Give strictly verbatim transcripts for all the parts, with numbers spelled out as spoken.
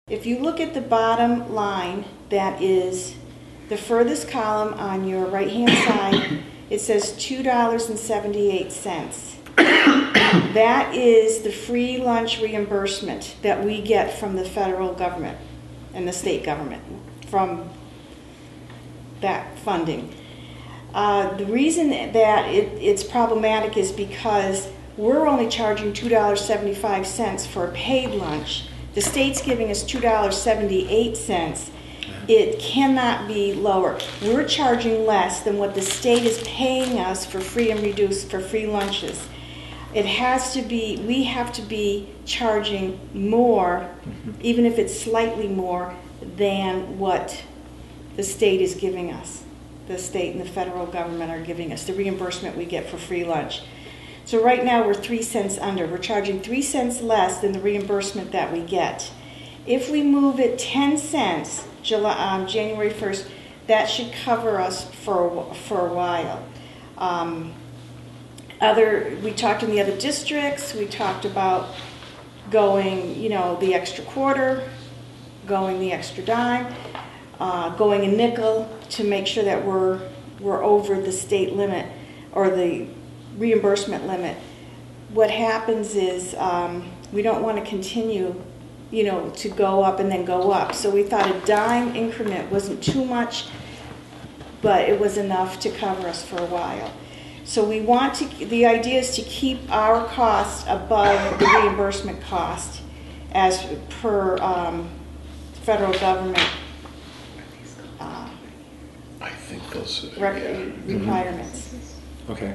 If you look at the bottom line, that is the furthest column on your right-hand side, it says two dollars and seventy-eight cents. That is the free lunch reimbursement that we get from the federal government and the state government from that funding. Uh, the reason that it, it's problematic is because we're only charging two dollars and seventy-five cents for a paid lunch. The state's giving us two dollars and seventy-eight cents. It cannot be lower. We're charging less than what the state is paying us for free and reduced for free lunches. It has to be, we have to be charging more, mm-hmm. even if it's slightly more, than what the state is giving us. The state and the federal government are giving us, the reimbursement we get for free lunch. So right now we're three cents under. We're charging three cents less than the reimbursement that we get. If we move it ten cents, July, um, January first, that should cover us for, for a while. Um, other, we talked in the other districts, we talked about going, you know, the extra quarter, going the extra dime, uh, going a nickel to make sure that we're, we're over the state limit or the reimbursement limit. What happens is um, we don't want to continue, you know, to go up and then go up. So we thought a dime increment wasn't too much, but it was enough to cover us for a while. So we want to, the idea is to keep our cost above the reimbursement cost as per um, federal government uh, I think those are, rec- yeah. requirements. Mm-hmm. Okay.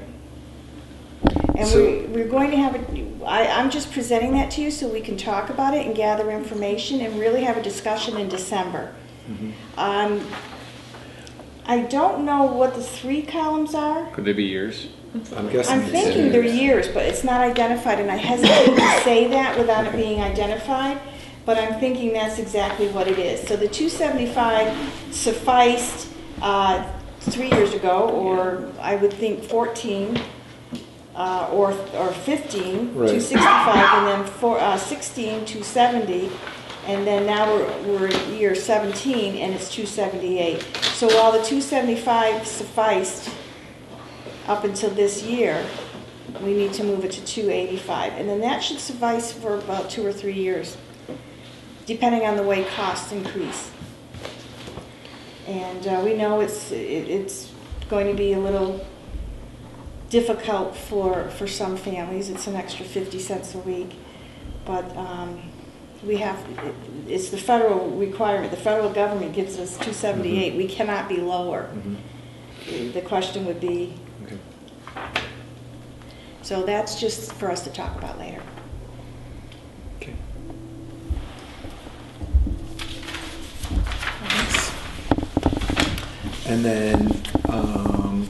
And so, we, we're going to have a, I, I'm just presenting that to you so we can talk about it and gather information and really have a discussion in December. mm-hmm. Um, I don't know what the three columns are. Could they be years? I'm guessing. I'm thinking they're years, but it's not identified, and I hesitate to say that without it being identified, but I'm thinking that's exactly what it is. So the two seventy-five sufficed uh, three years ago, or I would think fourteen. Uh, or or fifteen, right. two sixty-five, and then for, uh, sixteen, two seventy, and then now we're, we're in year seventeen, and it's two seventy-eight. So while the two seventy-five sufficed up until this year, we need to move it to two eighty-five, and then that should suffice for about two or three years, depending on the way costs increase. And uh, we know it's it, it's going to be a little difficult for, for some families. It's an extra fifty cents a week, but um, we have, it, it's the federal requirement. The federal government gives us two seventy-eight. Mm-hmm. We cannot be lower. Mm-hmm. The question would be, okay. So that's just for us to talk about later. Okay. And then um,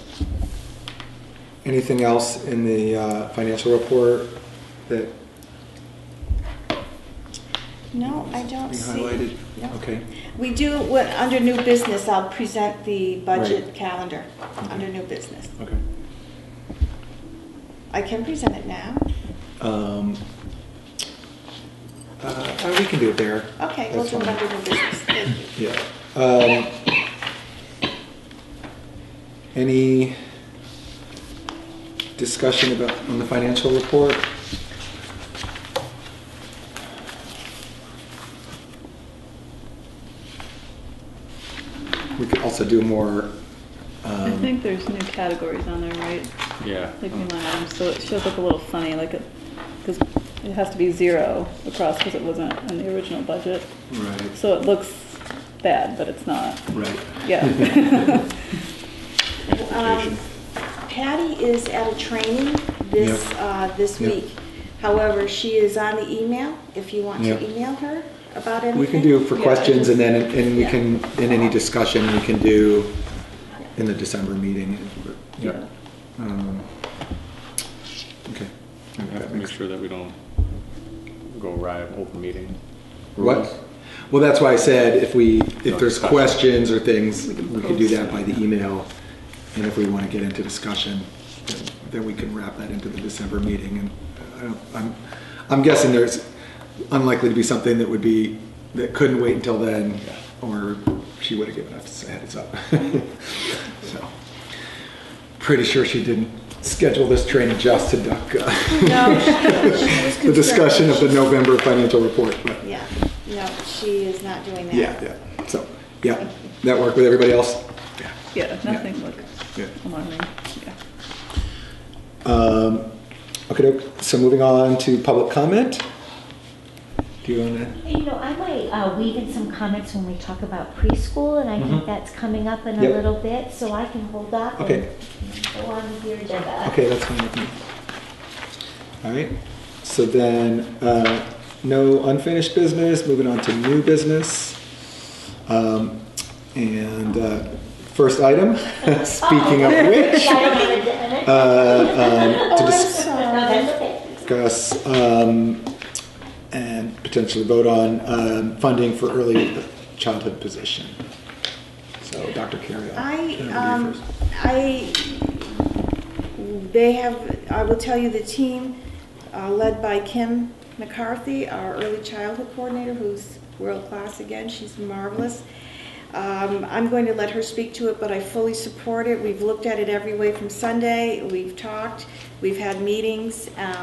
anything else in the uh, financial report that No, I don't being see. highlighted? No. Okay. We do, what, under new business, I'll present the budget Right. calendar Okay. under new business. Okay. I can present it now. Um, uh, uh, we can do it there. Okay, we'll That's do it fine. under new business. Thank you. Yeah. Um, any discussion about on the financial report? We could also do more. Um, I think there's new categories on there, right? Yeah. Like new line items, so it shows up a little funny, like it, because it has to be zero across because it wasn't in the original budget. right. So it looks bad, but it's not. Right. Yeah. Um, Patty is at a training this Yep. uh, this Yep. week. However, she is on the email if you want Yep. to email her about anything. We can do for Yeah, questions, just- and then and we yeah. can in any discussion we can do in the December meeting. Yeah. Um, okay. We have to make sure that we don't go right open meeting. What? Well, that's why I said if we if No there's discussion. questions or things, We we can can do post that it. by the email, and if we want to get into discussion, then, then we can wrap that into the December meeting. And I don't, I'm I'm guessing there's unlikely to be something that would be that couldn't wait until then, or she would have given us a heads up. So, pretty sure she didn't schedule this training just to duck uh, No, she, she was the discussion of the concerned. November financial report. But Yeah, no, she is not doing that. yeah, yeah. So, yeah, that worked with everybody else? Yeah. Yeah, nothing like Yeah. alarming, yeah. Um, okay, so moving on to public comment. Do you want to? You know, I might uh, weave in some comments when we talk about preschool, and I think that's coming up in a Yep. little bit, so I can hold off Okay. and go on with your agenda. Okay, that's fine with me. All right, so then, uh, no unfinished business, moving on to new business. Um, and, uh, first item, speaking of which, Yeah, I don't have a- a- uh, um, to Oh, I'm dis- No, sorry. that's okay. discuss, um, and potentially vote on, um, funding for early childhood position. So, Doctor Carey, I'll I, turn it over to you um, first. I, they have, I will tell you, the team uh, led by Kim McCarthy, our early childhood coordinator, who's world-class again. She's marvelous. Um, I'm going to let her speak to it, but I fully support it. We've looked at it every way from Sunday. We've talked. We've had meetings. Um,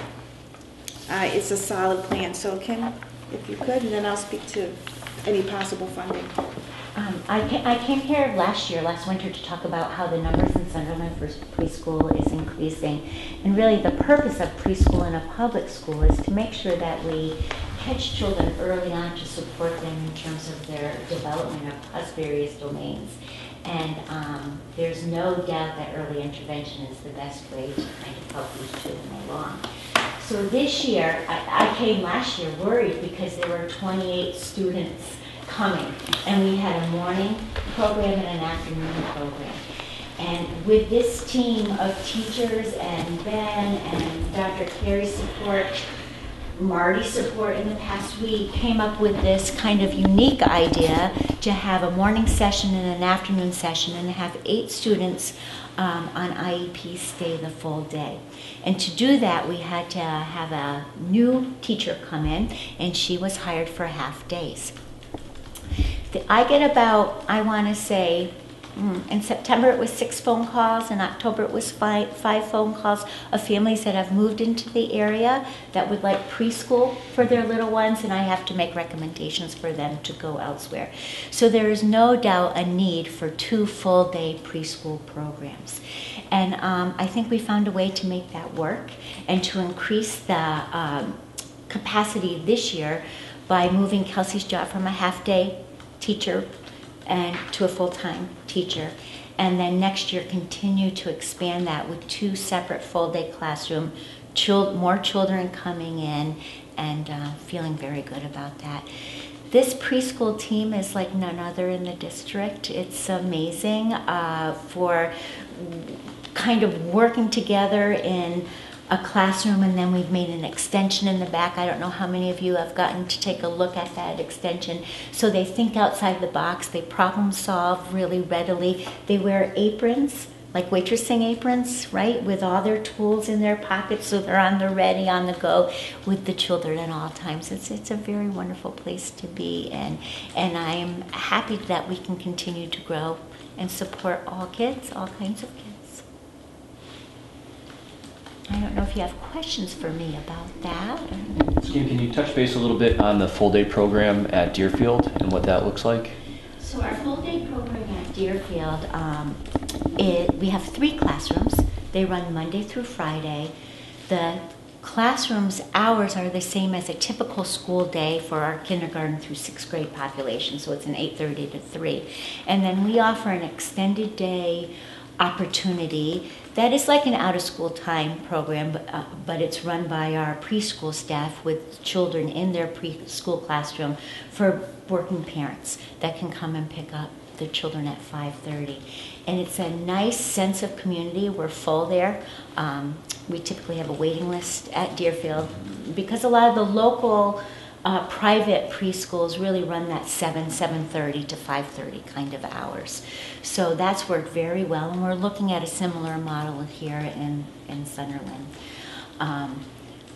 uh, it's a solid plan. So, Kim, if you could, and then I'll speak to any possible funding. Um, I, ca- I came here last year, last winter, to talk about how the numbers in Sunderland for preschool is increasing. And really the purpose of preschool in a public school is to make sure that we catch children early on to support them in terms of their development across various domains. And um, there's no doubt that early intervention is the best way to kind of help these children along. So this year, I, I came last year worried because there were twenty-eight students coming, and we had a morning program and an afternoon program. And with this team of teachers and Ben and Doctor Carey's support, Marty's support in the past week, came up with this kind of unique idea to have a morning session and an afternoon session and have eight students um, on I E P stay the full day. And to do that, we had to have a new teacher come in, and she was hired for half days. I get about, I want to say, mm, in September it was six phone calls, in October it was five, five phone calls of families that have moved into the area that would like preschool for their little ones, and I have to make recommendations for them to go elsewhere. So there is no doubt a need for two full-day preschool programs. And um, I think we found a way to make that work and to increase the um, capacity this year by moving Kelsey's job from a half-day teacher and to a full-time teacher, and then next year continue to expand that with two separate full-day classroom, chil- more children coming in, and uh, feeling very good about that. This preschool team is like none other in the district. It's amazing uh, for kind of working together in a classroom, and then we've made an extension in the back. I don't know how many of you have gotten to take a look at that extension. So they think outside the box, they problem solve really readily. They wear aprons, like waitressing aprons, right, with all their tools in their pockets so they're on the ready, on the go with the children at all times. It's, it's a very wonderful place to be, and, and I am happy that we can continue to grow and support all kids, all kinds of kids. I don't know if you have questions for me about that. Kim, can you touch base a little bit on the full-day program at Deerfield and what that looks like? So our full-day program at Deerfield, um, it, we have three classrooms. They run Monday through Friday. The classrooms' hours are the same as a typical school day for our kindergarten through sixth grade population, so it's an eight thirty to three. And then we offer an extended day opportunity that is like an out-of-school time program, but, uh, but it's run by our preschool staff with children in their preschool classroom for working parents that can come and pick up the children at five thirty. And it's a nice sense of community. We're full there. Um, we typically have a waiting list at Deerfield because a lot of the local uh, private preschools really run that seven, seven thirty to five thirty kind of hours. So that's worked very well, and we're looking at a similar model here in, in Sunderland. Um,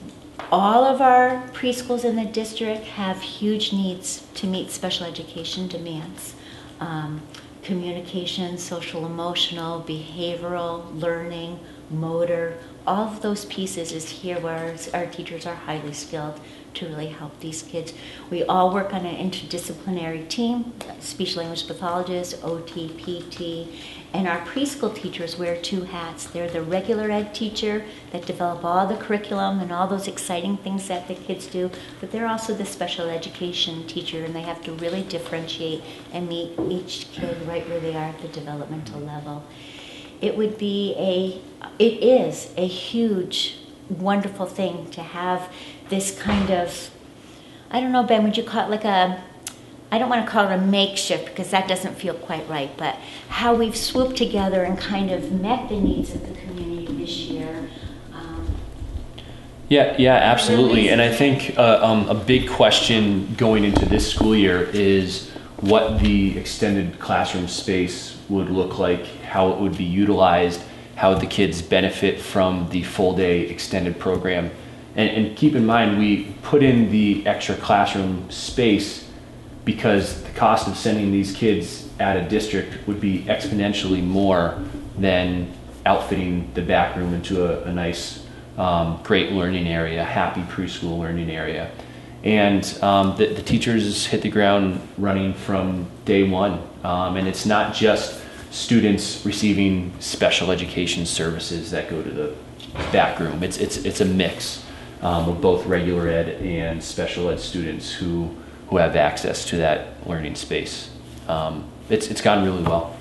All of our preschools in the district have huge needs to meet special education demands. Um, communication, social emotional, behavioral, learning, motor, all of those pieces is here where our teachers are highly skilled to really help these kids. We all work on an interdisciplinary team, speech language pathologists, O T, P T, and our preschool teachers wear two hats. They're the regular ed teacher that develop all the curriculum and all those exciting things that the kids do, but they're also the special education teacher, and they have to really differentiate and meet each kid right where they are at the developmental level. It would be a, it is a huge, wonderful thing to have this kind of, I don't know, Ben, would you call it like a, I don't want to call it a makeshift because that doesn't feel quite right, but how we've swooped together and kind of met the needs of the community this year. Um, Yeah, yeah, absolutely. And I think uh, um, a big question going into this school year is what the extended classroom space would look like, how it would be utilized, how the kids benefit from the full day extended program. And, and keep in mind, we put in the extra classroom space because the cost of sending these kids out of district would be exponentially more than outfitting the back room into a, a nice, um, great learning area, happy preschool learning area. And um, the, the teachers hit the ground running from day one. Um, and it's not just students receiving special education services that go to the back room. It's, it's, it's a mix um, of both regular ed and special ed students who who have access to that learning space. Um, it's, it's gone really well.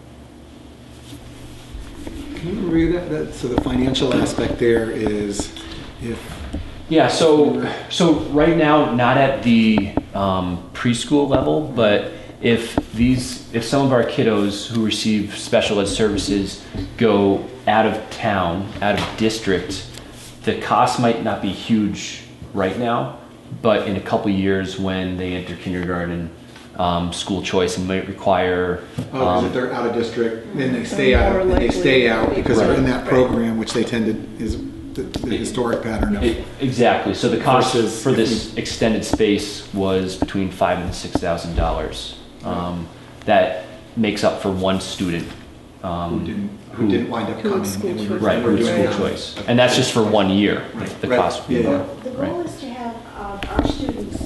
Can you review that, that? So the financial aspect there is if... Yeah, so, so right now, not at the um, preschool level, but if these, if some of our kiddos who receive special ed services go out of town, out of district, the cost might not be huge right now, but in a couple years when they enter kindergarten, um, school choice and might require. Oh, because um, if they're out of district, then they stay out, and they stay out because they're in that program, which they tend to, is the, the historic pattern of. it, exactly. So the cost Versus for if this we- extended space was between five and six thousand dollars. Um, that makes up for one student. Um, Who didn't, who didn't wind up who coming. school and we were- choice. right, we were who's doing school that. choice, and that's just for one year. The Right. cost. would be Yeah, more. yeah. The goal is to have uh, our students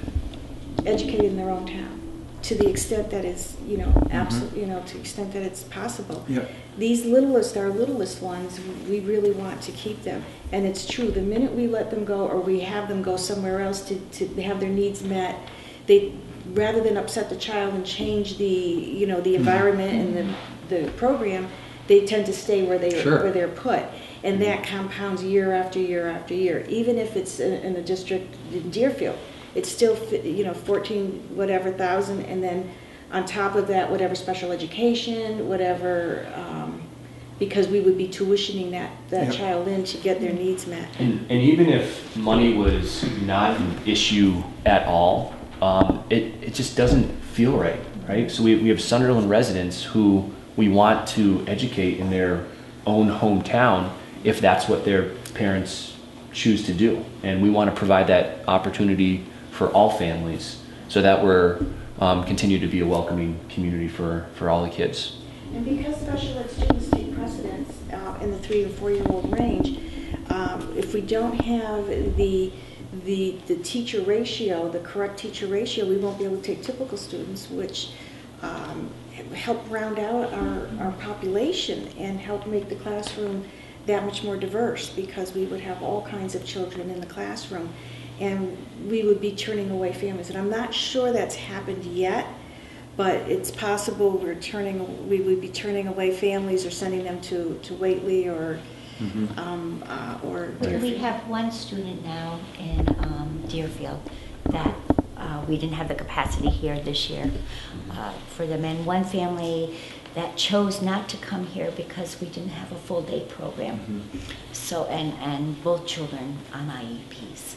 educated in their own town, to the extent that it's, you know, absolutely, you know, to the extent that it's possible. Yep. These littlest, our littlest ones, we really want to keep them. And it's true, the minute we let them go or we have them go somewhere else to, to have their needs met, they, rather than upset the child and change the, you know, the environment and the, the program, they tend to stay where they, Sure. where they're put. And that compounds year after year after year. Even if it's in, in a district in Deerfield, it's still, fi- you know, fourteen whatever thousand, and then on top of that, whatever special education, whatever, um, because we would be tuitioning that, that Yep. child in to get their needs met. And, and even if money was not an issue at all, um, it, it just doesn't feel right, right? So we, we have Sunderland residents who we want to educate in their own hometown if that's what their parents choose to do. And we want to provide that opportunity for all families so that we're um, continue to be a welcoming community for, for all the kids. And because special ed students take precedence uh, in the three and four-year-old range, um, if we don't have the, the the teacher ratio, the correct teacher ratio, we won't be able to take typical students, which um, help round out our, our population and help make the classroom that much more diverse, because we would have all kinds of children in the classroom and we would be turning away families. And I'm not sure that's happened yet, but it's possible we're turning, we would be turning away families or sending them to, to Whately or, Mhm. um, uh, or We Deerfield. have one student now in um, Deerfield that uh, we didn't have the capacity here this year uh, for them, and one family that chose not to come here because we didn't have a full day program. Mhm. So, and, and both children on I E Ps.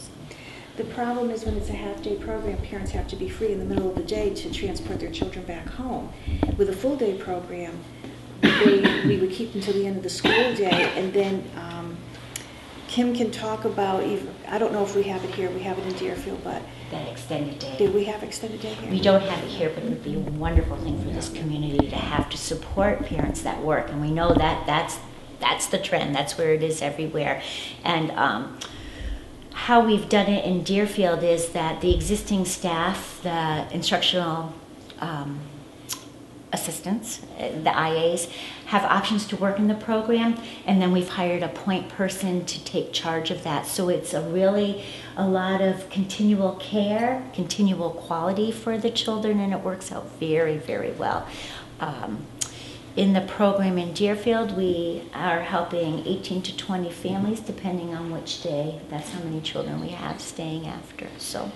The problem is when it's a half-day program, parents have to be free in the middle of the day to transport their children back home. With a full-day program, they, we would keep them till the end of the school day, and then um, Kim can talk about, even- I don't know if we have it here, we have it in Deerfield, but That extended day. did we have extended day here? We don't have it here, but it would be a wonderful thing for this community to have to support parents that work. And we know that that's, that's the trend. That's where it is everywhere. And um, how we've done it in Deerfield is that the existing staff, the instructional um, assistants, uh, the I As, have options to work in the program, and then we've hired a point person to take charge of that. So it's a really a lot of continual care, continual quality for the children, and it works out very, very well. Um, in the program in Deerfield, we are helping eighteen to twenty families, depending on which day. That's how many children we have staying after. So.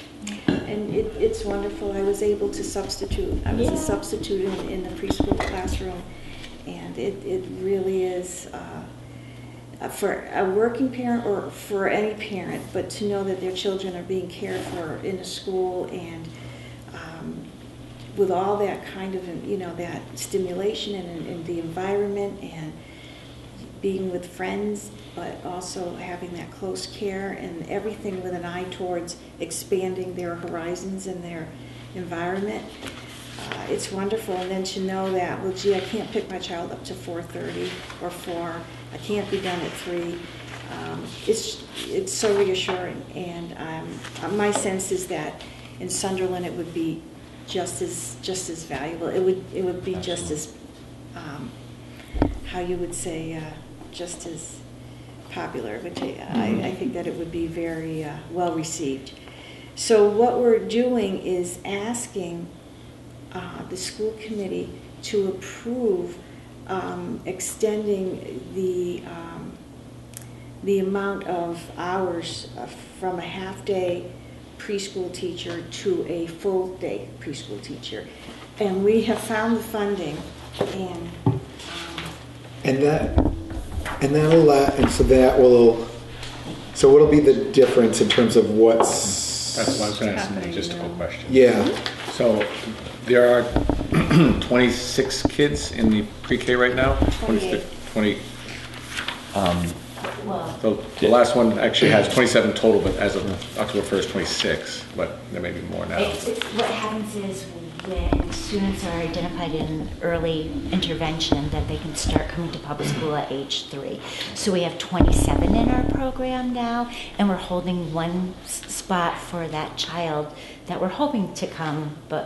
And it, it's wonderful. I was able to substitute. I was Yeah. a substitute in, in the preschool classroom, and it, it really is uh, for a working parent or for any parent, but to know that their children are being cared for in a school and um, with all that kind of, you know, that stimulation and, and the environment and being with friends, but also having that close care and everything with an eye towards expanding their horizons and their environment. Uh, it's wonderful. And then to know that, well, gee, I can't pick my child up to four thirty or four. I can't be done at three. Um, it's it's so reassuring. And um, my sense is that in Sunderland it would be just as just as valuable. It would it would be just as um, how you would say. Uh, just as popular, which I, I, I think that it would be very uh, well received. So what we're doing is asking uh, the school committee to approve um, extending the um, the amount of hours uh, from a half-day preschool teacher to a full-day preschool teacher. And we have found the funding, and um, And that, and that'll, uh, and so that will, so what'll be the difference in terms of what's? That's what I was gonna ask, a Happening logistical now. question. Yeah, So there are twenty-six kids in the pre-K right now? twenty-eight. twenty, um, Well, the, the last one actually has twenty-seven total, but as of October first, twenty-six, but there may be more now. It's, it's, what happens is when students are identified in early intervention, that they can start coming to public school at age three. So we have twenty-seven in our program now, and we're holding one s- spot for that child that we're hoping to come, but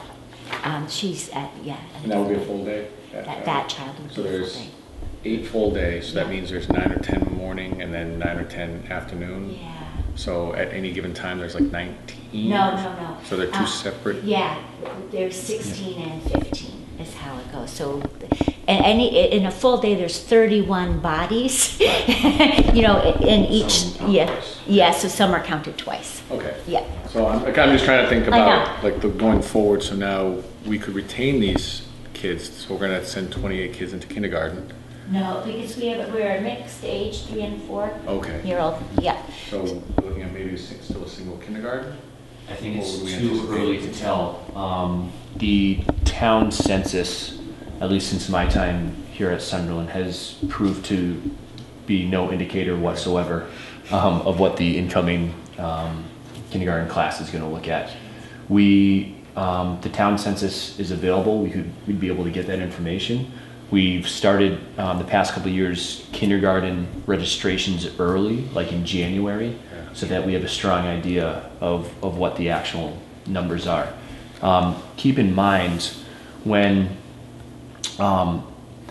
um, she's at, yeah. And that will be a full day? That, that child would So be a full there's day. eight full days, so that Yeah. means there's nine or ten morning and then nine or ten afternoon? Yeah. So at any given time, there's like nineteen? No, no, no. So they're two Uh, separate? Yeah, there's sixteen and fifteen is how it goes. So, and any, in a full day, there's thirty-one bodies, you know, in each, Some count yeah. twice. Yeah, so some are counted twice. Okay. Yeah. So I'm, like, I'm just trying to think I about, know. like, the going forward, so now we could retain these kids, so we're gonna send twenty-eight kids into kindergarten. No, because we have, we're a mixed age, three and four Okay. year old, yeah. So we're looking at maybe a six, still a single kindergarten? I think Or it's would we too anticipate- early to tell. Um, the town census, at least since my time here at Sunderland, has proved to be no indicator whatsoever um, of what the incoming um, kindergarten class is going to look at. We, um, the town census is available. We could, we'd be able to get that information. We've started um, the past couple of years kindergarten registrations early, like in January, so that we have a strong idea of, of what the actual numbers are. Um, keep in mind when um,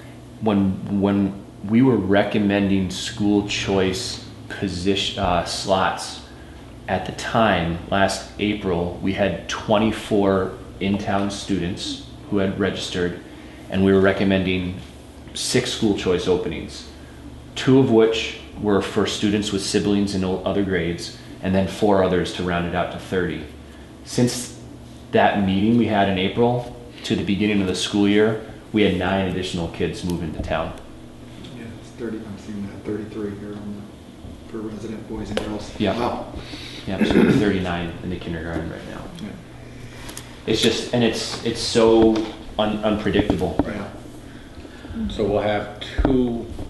when when we were recommending school choice position uh, slots at the time last April, we had twenty-four in-town students who had registered, and we were recommending six school choice openings, two of which were for students with siblings in o- other grades, and then four others to round it out to thirty. Since that meeting we had in April to the beginning of the school year, we had nine additional kids move into town. yeah, it's thirty, I'm seeing that, thirty-three here on the, for resident boys and girls. Yeah. Wow. Yeah, so there's thirty-nine in the kindergarten right now. Yeah. It's just, and it's it's so un- unpredictable. Yeah. So we'll have two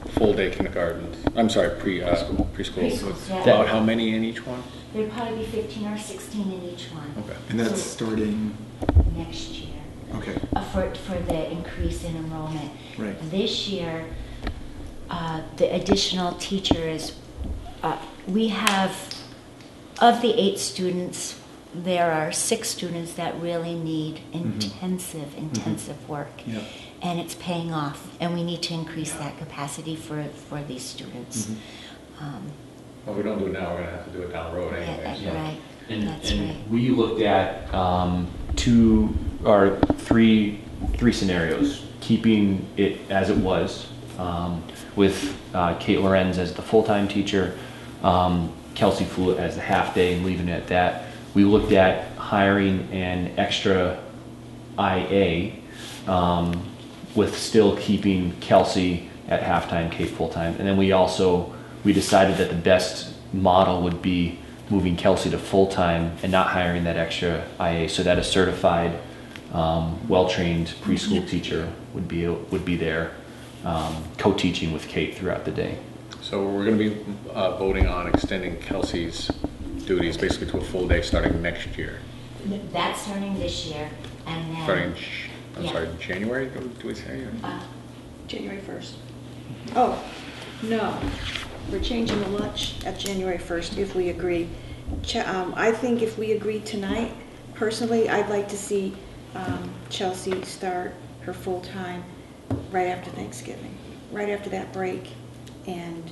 full-day kindergartens, I'm sorry, pre, uh, preschools. Preschools, yeah. About how many in each one? There'd probably be fifteen or sixteen in each one. Okay. And that's So- starting, Next year. okay, Uh, for, for the increase in enrollment. Right. This year, uh, the additional teachers, uh, we have, of the eight students, there are six students that really need intensive, intensive work. Yeah. And it's paying off, and we need to increase that capacity for, for these students. Mm-hmm. Um, Well, if we don't do it now, we're gonna have to do it down the road yeah, anyway. that's so. right, And, that's and right. we looked at um, two or three three scenarios, keeping it as it was, um, with uh, Kate Lorenz as the full-time teacher, um, Kelsey Foolett as the half-day, and leaving it at that. We looked at hiring an extra I A, um, with still keeping Kelsey at halftime, Kate full-time, and then we also we decided that the best model would be moving Kelsey to full-time and not hiring that extra I A, so that a certified, um, well-trained preschool teacher would be would be there, um, co-teaching with Kate throughout the day. So we're gonna be uh, voting on extending Kelsey's duties basically to a full day starting next year. That's starting this year, and then. Starting, in J- I'm Yeah. sorry, January, do do we say? or- uh, January first. Oh, no, we're changing the lunch at January first if we agree. Ch- um, I think if we agree tonight, personally, I'd like to see um, Chelsea start her full-time right after Thanksgiving, right after that break, and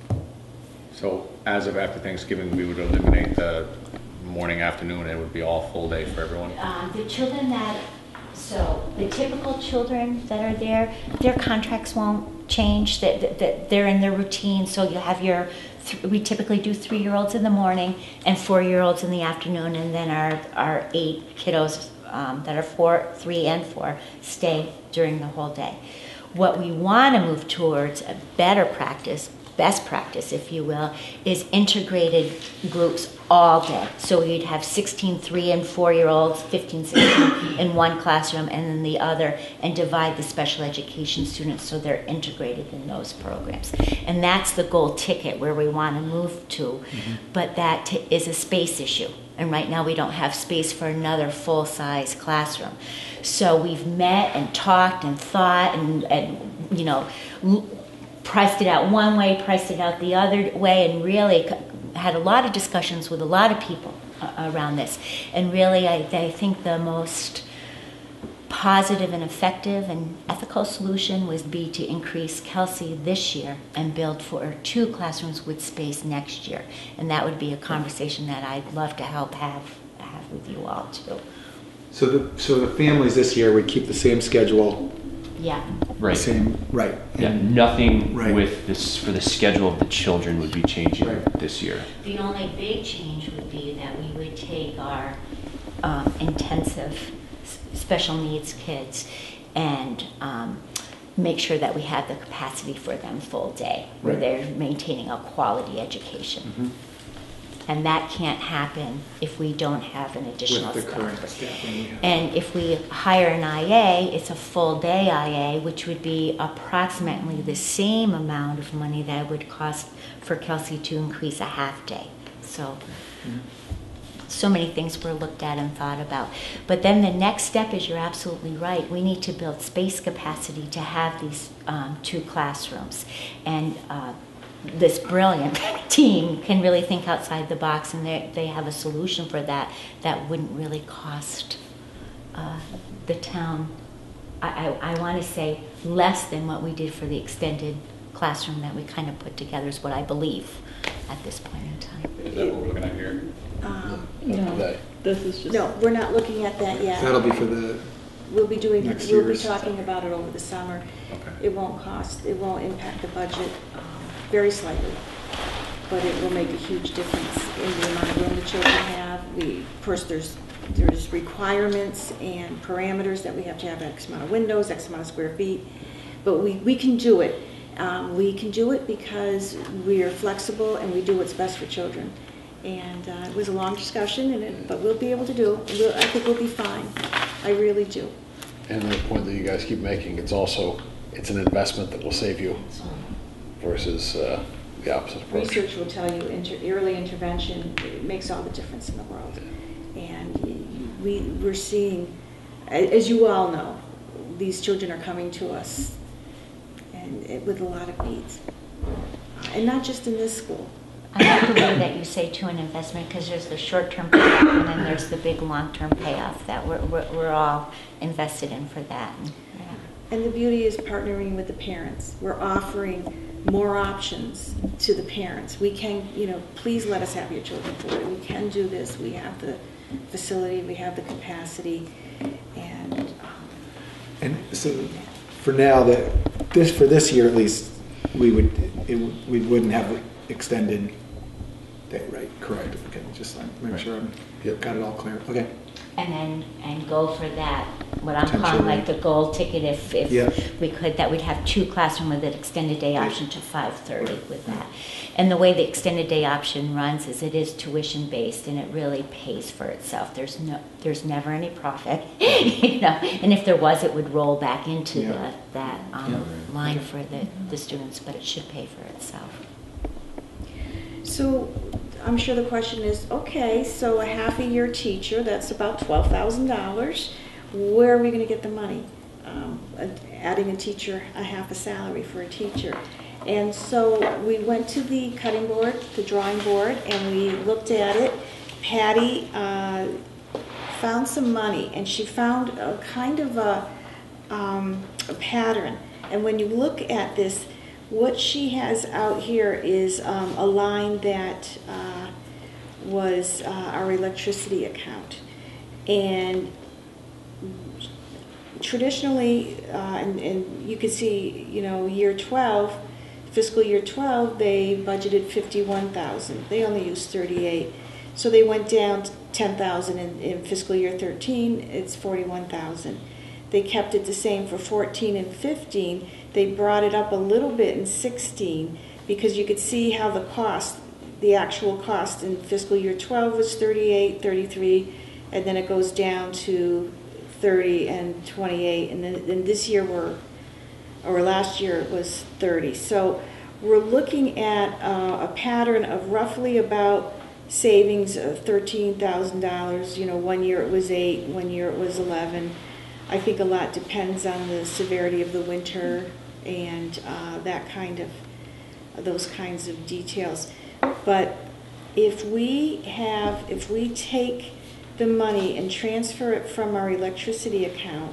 So as of after Thanksgiving, we would eliminate the morning, afternoon, and it would be all full day for everyone? Um, the children that, so the typical children that are there, their contracts won't change, that, that, that they're in their routine, so you have your, th- we typically do three-year-olds in the morning and four-year-olds in the afternoon, and then our, our eight kiddos um, that are four, three and four stay during the whole day. What we want to move towards, a better practice, best practice, if you will, is integrated groups all day. So we'd have sixteen three and four-year-olds, fifteen, sixteen in one classroom and then the other, and divide the special education students so they're integrated in those programs. And that's the goal ticket where we want to move to. Mm-hmm. But that t- is a space issue. And right now we don't have space for another full-size classroom. So we've met and talked and thought and, and you know, l- priced it out one way, priced it out the other way, and really had a lot of discussions with a lot of people uh, around this. And really, I, I think the most positive and effective and ethical solution would be to increase Kelsey this year and build for two classrooms with space next year. And that would be a conversation that I'd love to help have, have with you all too. so the, so the families this year would keep the same schedule, Yeah. Right. same, right? Yeah, and- nothing Right. with this for the schedule of the children would be changing Right. this year. The only big change would be that we would take our um, intensive s- special needs kids and um, make sure that we have the capacity for them full day, where Right. they're maintaining a quality education. Mhm. And that can't happen if we don't have an additional With the current staff. staffing we have. And if we hire an I A, it's a full day I A, which would be approximately the same amount of money that it would cost for Kelsey to increase a half day. So, so many things were looked at and thought about. But then the next step is, you're absolutely right, we need to build space capacity to have these um, two classrooms. And uh, this brilliant team can really think outside the box, and they they have a solution for that that wouldn't really cost uh, the town, I, I, I want to say, less than what we did for the extended classroom that we kind of put together, is what I believe at this point in time. Is that what we're looking at here? um, No, That- this is just. no, we're not looking at that yet. That'll be for the, We'll be doing, Next we'll be year's. talking about it over the summer. Okay. It won't cost, it won't impact the budget um, very slightly, but it will make a huge difference in the amount of room the children have. We, of course, there's, there's requirements and parameters that we have to have X amount of windows, X amount of square feet, but we, we can do it. Um, We can do it because we are flexible and we do what's best for children. And uh, it was a long discussion, and it, but we'll be able to do it. We'll, I think we'll be fine. I really do. And the point that you guys keep making, it's also, it's an investment that will save you versus uh, the opposite approach. Research will tell you inter early intervention it makes all the difference in the world. And we, we're seeing, as you all know, these children are coming to us and it, with a lot of needs. And not just in this school. I like the way that you say to an investment, because there's the short-term payoff and then there's the big long-term payoff that we're, we're, we're all invested in for that. Yeah. And the beauty is partnering with the parents. We're offering more options to the parents. We can, you know, please let us have your children for it. We can do this. We have the facility, we have the capacity, and um, And so, for now, that this for this year at least, we would it, we wouldn't have extended day, right? Correct. Okay, just like make Right. sure I'm Yep. got it all clear. Okay. And then, and go for that, what I'm calling Potentially. like the gold ticket, if, if Yeah. we could, that we'd have two classroom with an extended day option to five thirty with that. And the way the extended day option runs is it is tuition based and it really pays for itself. There's no, there's never any profit, you know, and if there was, it would roll back into Yeah. the, that um, Yeah. line for the, the students, but it should pay for itself. so I'm sure the question is, okay, so a half a year teacher, that's about twelve thousand dollars. Where are we going to get the money? Um, adding a teacher, a half a salary for a teacher. And so we went to the cutting board, the drawing board, and we looked at it. Patty uh, found some money, and she found a kind of a, um, a pattern. And when you look at this, what she has out here is um, a line that uh, was uh, our electricity account. And traditionally, uh, and, and you can see, you know, year twelve, fiscal year twelve, they budgeted fifty-one thousand. They only used thirty-eight. So they went down ten thousand in, in fiscal year thirteen, it's forty-one thousand. They kept it the same for fourteen and fifteen. They brought it up a little bit in sixteen because you could see how the cost, the actual cost in fiscal year twelve was thirty-eight, thirty-three, and then it goes down to thirty and twenty-eight, and then, then this year we're, or last year it was thirty. So we're looking at uh, a pattern of roughly about savings of thirteen thousand dollars. You know, one year it was eight, one year it was eleven. I think a lot depends on the severity of the winter and uh, that kind of, those kinds of details. But if we have, if we take the money and transfer it from our electricity account,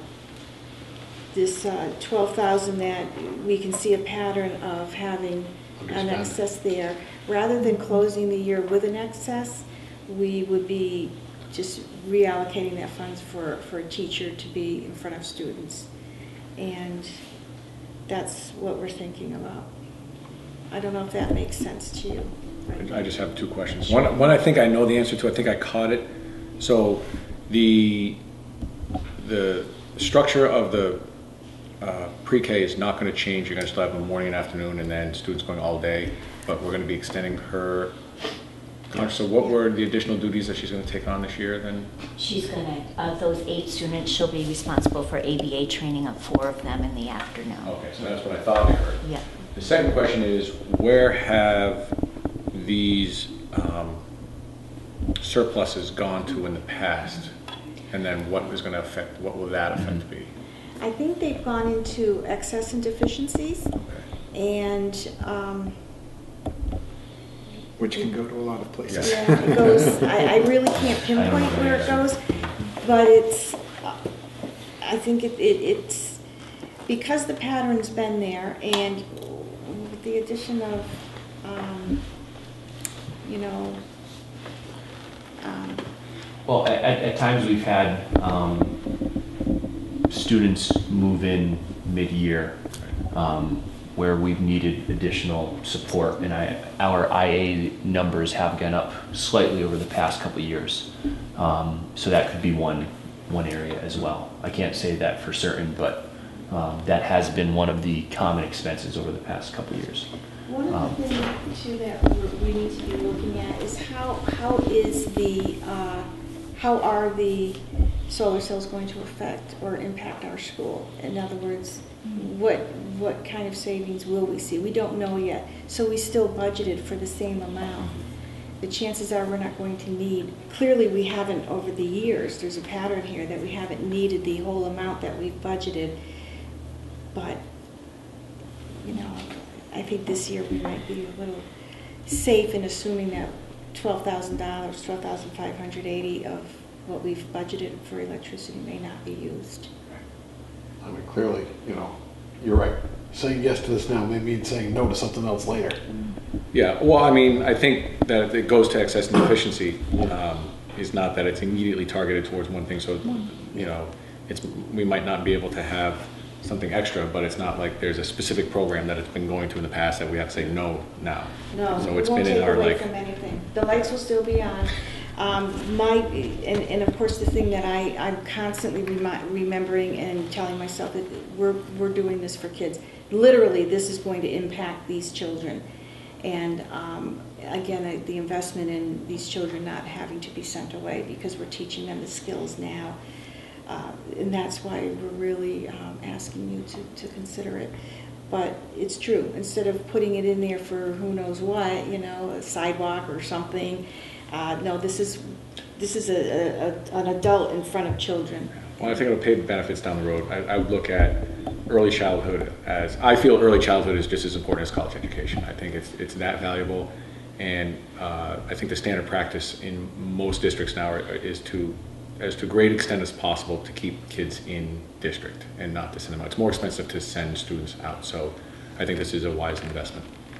this uh, twelve thousand that we can see a pattern of having an Understand. excess there, rather than closing the year with an excess, we would be just reallocating that funds for, for a teacher to be in front of students. And that's what we're thinking about. I don't know if that makes sense to you. I just have two questions. One, one I think I know the answer to. I think I caught it. So the the structure of the uh, pre-K is not going to change. You're going to still have a morning and afternoon, and then students going all day. But we're going to be extending her. So what were the additional duties that she's going to take on this year then? She's gonna, of those eight students, she'll be responsible for A B A training of four of them in the afternoon. Okay, so that's what I thought I heard. Yeah. The second question is, where have these um, surpluses gone to in the past? And then what is going to affect, what will that effect be? I think they've gone into excess and deficiencies, Okay. and um, Which can go to a lot of places. yeah, it goes. I, I really can't pinpoint where it goes, but it's. I think it, it it's because the pattern's been there, and with the addition of, um, you know. Um, Well, at, at at times we've had um, students move in mid-year um, where we've needed additional support, and I, our I A numbers have gone up slightly over the past couple of years. Um, so that could be one one area as well. I can't say that for certain, but um, that has been one of the common expenses over the past couple of years. One of Um, the things too that we're- we need to be looking at is how how is the uh, how are the solar cells going to affect or impact our school? In other words, what what kind of savings will we see? We don't know yet. So we still budgeted for the same amount. The chances are we're not going to need, clearly we haven't over the years, there's a pattern here that we haven't needed the whole amount that we've budgeted. But, you know, I think this year we might be a little safe in assuming that twelve thousand dollars, twelve thousand five hundred eighty of what we've budgeted for electricity may not be used. I mean, clearly, you know, you're right. Saying yes to this now may mean saying no to something else later. Yeah, well, I mean, I think that it goes to excess and efficiency. Um, is not that it's immediately targeted towards one thing. So, you know, it's we might not be able to have something extra, but it's not like there's a specific program that it's been going to in the past that we have to say no now. No, so we it's won't been take in our away like. from anything. The lights will still be on. Um, my and, and of course the thing that I I'm constantly remi remembering and telling myself that we're we're doing this for kids. Literally, this is going to impact these children, and um, again, I, the investment in these children not having to be sent away because we're teaching them the skills now, uh, and that's why we're really um, asking you to to consider it. But it's true. Instead of putting it in there for who knows what, you know, a sidewalk or something. Uh, no, this is this is a, a, an adult in front of children. Well, I think it'll pay benefits down the road. I, I would look at early childhood as, I feel early childhood is just as important as college education. I think it's, it's that valuable, and uh, I think the standard practice in most districts now are, is to, as to great extent as possible, to keep kids in district and not to send them out. It's more expensive to send students out, so I think this is a wise investment.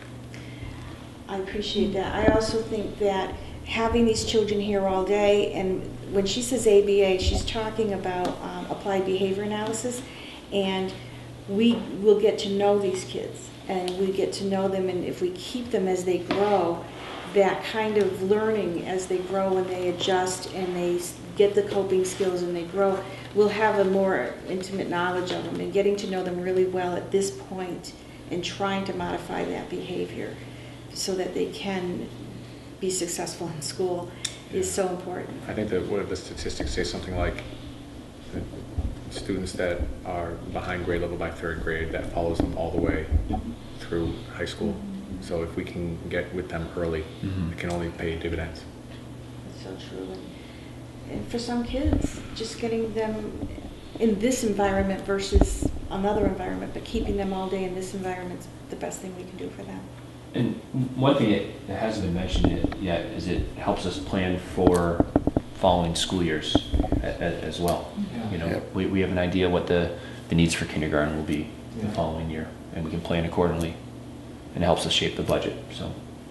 I appreciate that. I also think that having these children here all day, and when she says A B A, she's talking about um, applied behavior analysis, and we will get to know these kids, and we get to know them, and if we keep them as they grow, that kind of learning as they grow and they adjust and they get the coping skills and they grow, we'll have a more intimate knowledge of them, and getting to know them really well at this point and trying to modify that behavior so that they can be successful in school is so important. I think that what if the statistics say something like the students that are behind grade level by third grade, that follows them all the way through high school. Mm-hmm. So if we can get with them early, mm-hmm. it can only pay dividends. That's so true. And, and for some kids, just getting them in this environment versus another environment, but keeping them all day in this environment is the best thing we can do for them. And one thing that hasn't been mentioned yet is it helps us plan for following school years a, a, as well. Yeah. You know, yeah. we, we have an idea what the, the needs for kindergarten will be yeah. the following year, and we can plan accordingly, and it helps us shape the budget. So.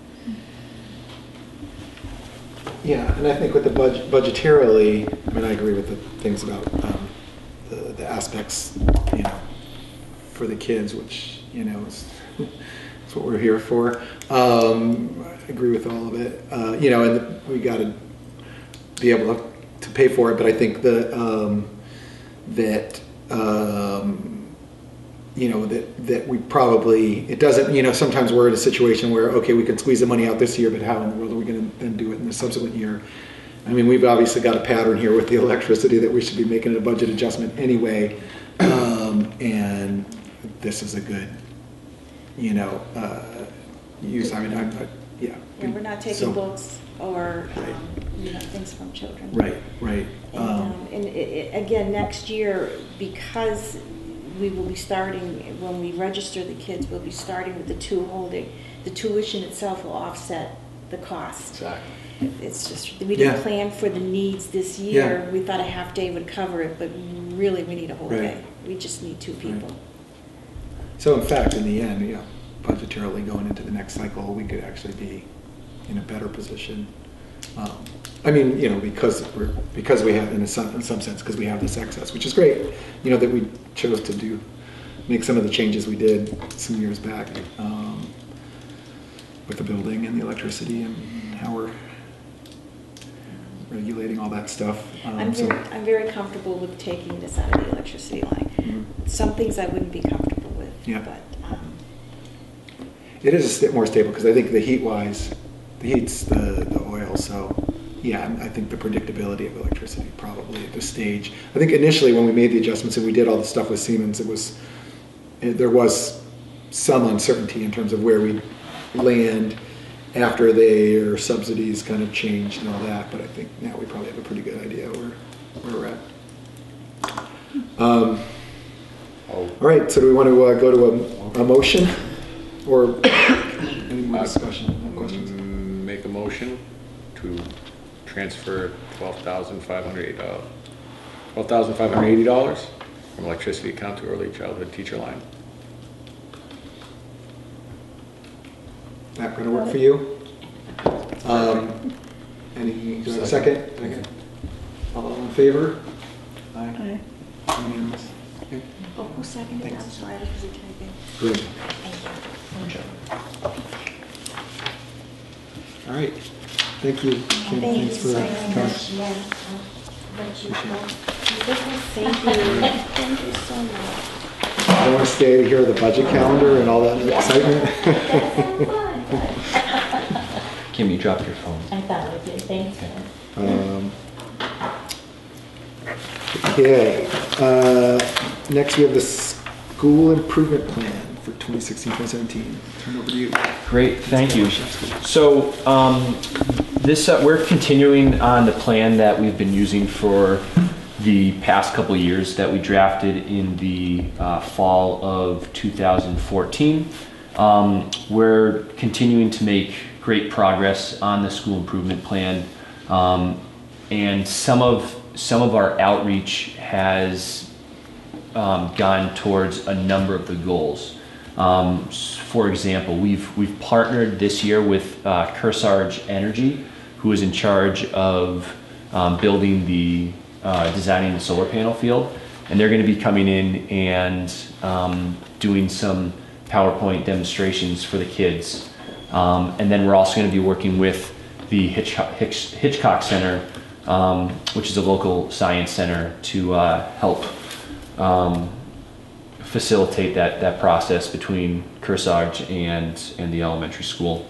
Yeah, and I think with the budget, budgetarily, I mean, I agree with the things about um, the, the aspects, you know, for the kids, which, you know, is what we're here for. Um, I agree with all of it. Uh, you know, and the, we got to be able to, to pay for it. But I think the um, that um, you know that that we probably it doesn't. You know, sometimes we're in a situation where okay, we can squeeze the money out this year, but how in the world are we going to then do it in the subsequent year? I mean, we've obviously got a pattern here with the electricity that we should be making a budget adjustment anyway, um, and this is a good. You know, uh, use. I mean, I'm not. Yeah. Yeah, we're not taking so, books or right. um, you know things from children. Right. Right. And, um, um, and it, it, again, next year, because we will be starting when we register the kids, we'll be starting with the two holding. The tuition itself will offset the cost. Exactly. It's just we didn't yeah. plan for the needs this year. Yeah. We thought a half day would cover it, but really we need a whole right. day. We just need two people. Right. So in fact, in the end, yeah, budgetarily going into the next cycle, we could actually be in a better position. Um, I mean, you know, because we're because we have, in, a, in some sense, because we have this excess, which is great. You know, that we chose to do, make some of the changes we did some years back um, with the building and the electricity and how we're regulating all that stuff. Um, I'm so, very, I'm very comfortable with taking this out of the electricity line. Mm-hmm. Some things I wouldn't be comfortable with. Yeah. But, um, it is a bit more stable because I think the heat-wise, the heat's the, the oil, so yeah, I think the predictability of electricity probably at this stage. I think initially when we made the adjustments and we did all the stuff with Siemens, it was, it, there was some uncertainty in terms of where we land after their subsidies kind of changed and all that, but I think now we probably have a pretty good idea where, where we're at. Um, Oh. all right, so do we want to uh, go to a, a motion or any more discussion, more questions? Mm, Make a motion to transfer twelve thousand five hundred eighty dollars, twelve thousand five hundred eighty dollars from electricity account to early childhood teacher line. That going to work for you? Um, any uh, second? Second. All in favor? Aye. Unanimous. Okay. Oh, who seconded that? I'm Thanks. sorry, I was busy typing. Good. Thank you. All right. Thank you. Kim, Thank thanks you for so coming. much. Yeah, I'll let you go. Thank you. Thank you so much. I want to stay to hear the budget calendar and all that excitement. That's so fun. Kim, you dropped your phone. I thought I did, thanks. Um, okay. Uh, next, we have the school improvement plan for twenty sixteen twenty seventeen. Turn over to you. Great, thank you. So um, this uh, we're continuing on the plan that we've been using for the past couple years that we drafted in the uh, fall of two thousand fourteen. Um, we're continuing to make great progress on the school improvement plan, um, and some of some of our outreach has um, gone towards a number of the goals. Um, for example, we've we've partnered this year with uh, Kearsarge Energy, who is in charge of um, building the uh, designing the solar panel field, and they're going to be coming in and um, doing some PowerPoint demonstrations for the kids. Um, and then we're also going to be working with the Hitchcock, Hitch, Hitchcock Center, um, which is a local science center, to uh, help um, facilitate that, that process between Kearsarge and, and the elementary school.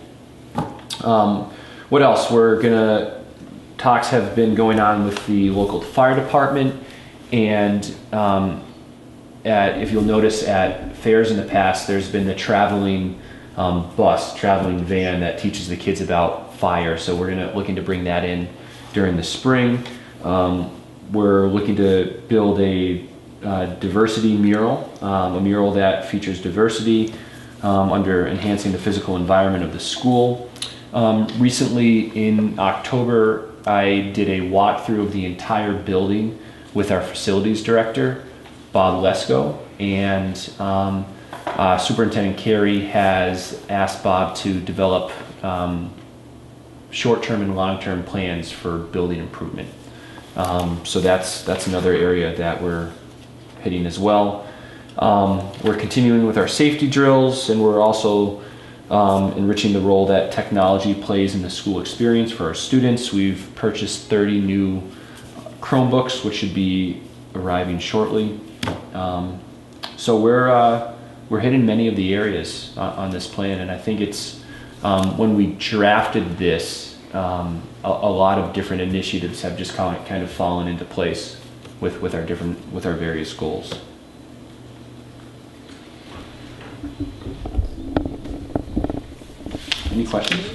Um, what else? We're gonna, talks have been going on with the local fire department, and um, at, if you'll notice at fairs in the past, there's been the traveling um, bus, traveling van that teaches the kids about fire. So we're gonna looking to bring that in during the spring. Um, we're looking to build a uh, diversity mural, um, a mural that features diversity um, under enhancing the physical environment of the school. Um, recently in October, I did a walkthrough of the entire building with our facilities director, Bob Lesko, and um, uh, Superintendent Carey has asked Bob to develop um, short-term and long-term plans for building improvement. Um, so that's that's another area that we're hitting as well. Um, we're continuing with our safety drills, and we're also um, enriching the role that technology plays in the school experience for our students. We've purchased thirty new Chromebooks, which should be arriving shortly. Um, so we're uh, we're hitting many of the areas uh, on this plan, and I think it's um, when we drafted this, um, a, a lot of different initiatives have just kind of, kind of fallen into place with with our different with our various goals. Any questions?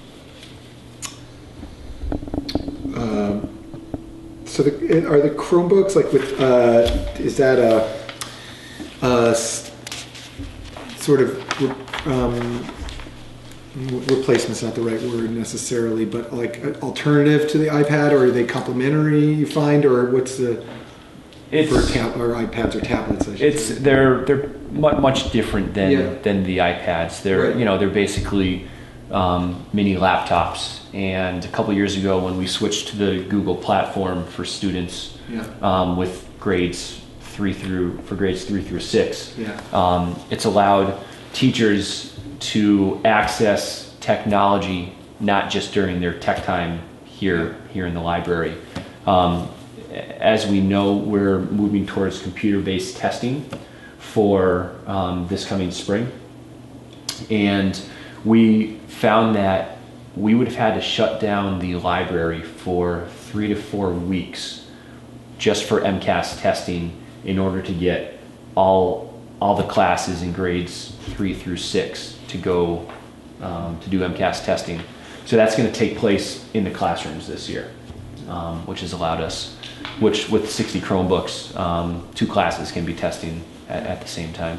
Um, so the, are the Chromebooks like with, uh, is that a, a s- sort of, um, replacement's not the right word necessarily, but like an alternative to the iPad, or are they complementary, you find, or what's the, It's for tab, or iPads or tablets, I should it's say. they're they're mu- much different than Yeah. than the iPads. They're Right. you know they're basically um, mini laptops. And a couple years ago, when we switched to the Google platform for students Yeah. um, with grades three through for grades three through six, Yeah. um, it's allowed teachers to access technology not just during their tech time here here in the library. Um, as we know, we're moving towards computer-based testing for um, this coming spring, and we found that we would have had to shut down the library for three to four weeks just for MCAS testing in order to get all all the classes in grades three through six to go um, to do MCAS testing. So that's going to take place in the classrooms this year, um, which has allowed us, which with sixty Chromebooks, um, two classes can be testing at, at the same time.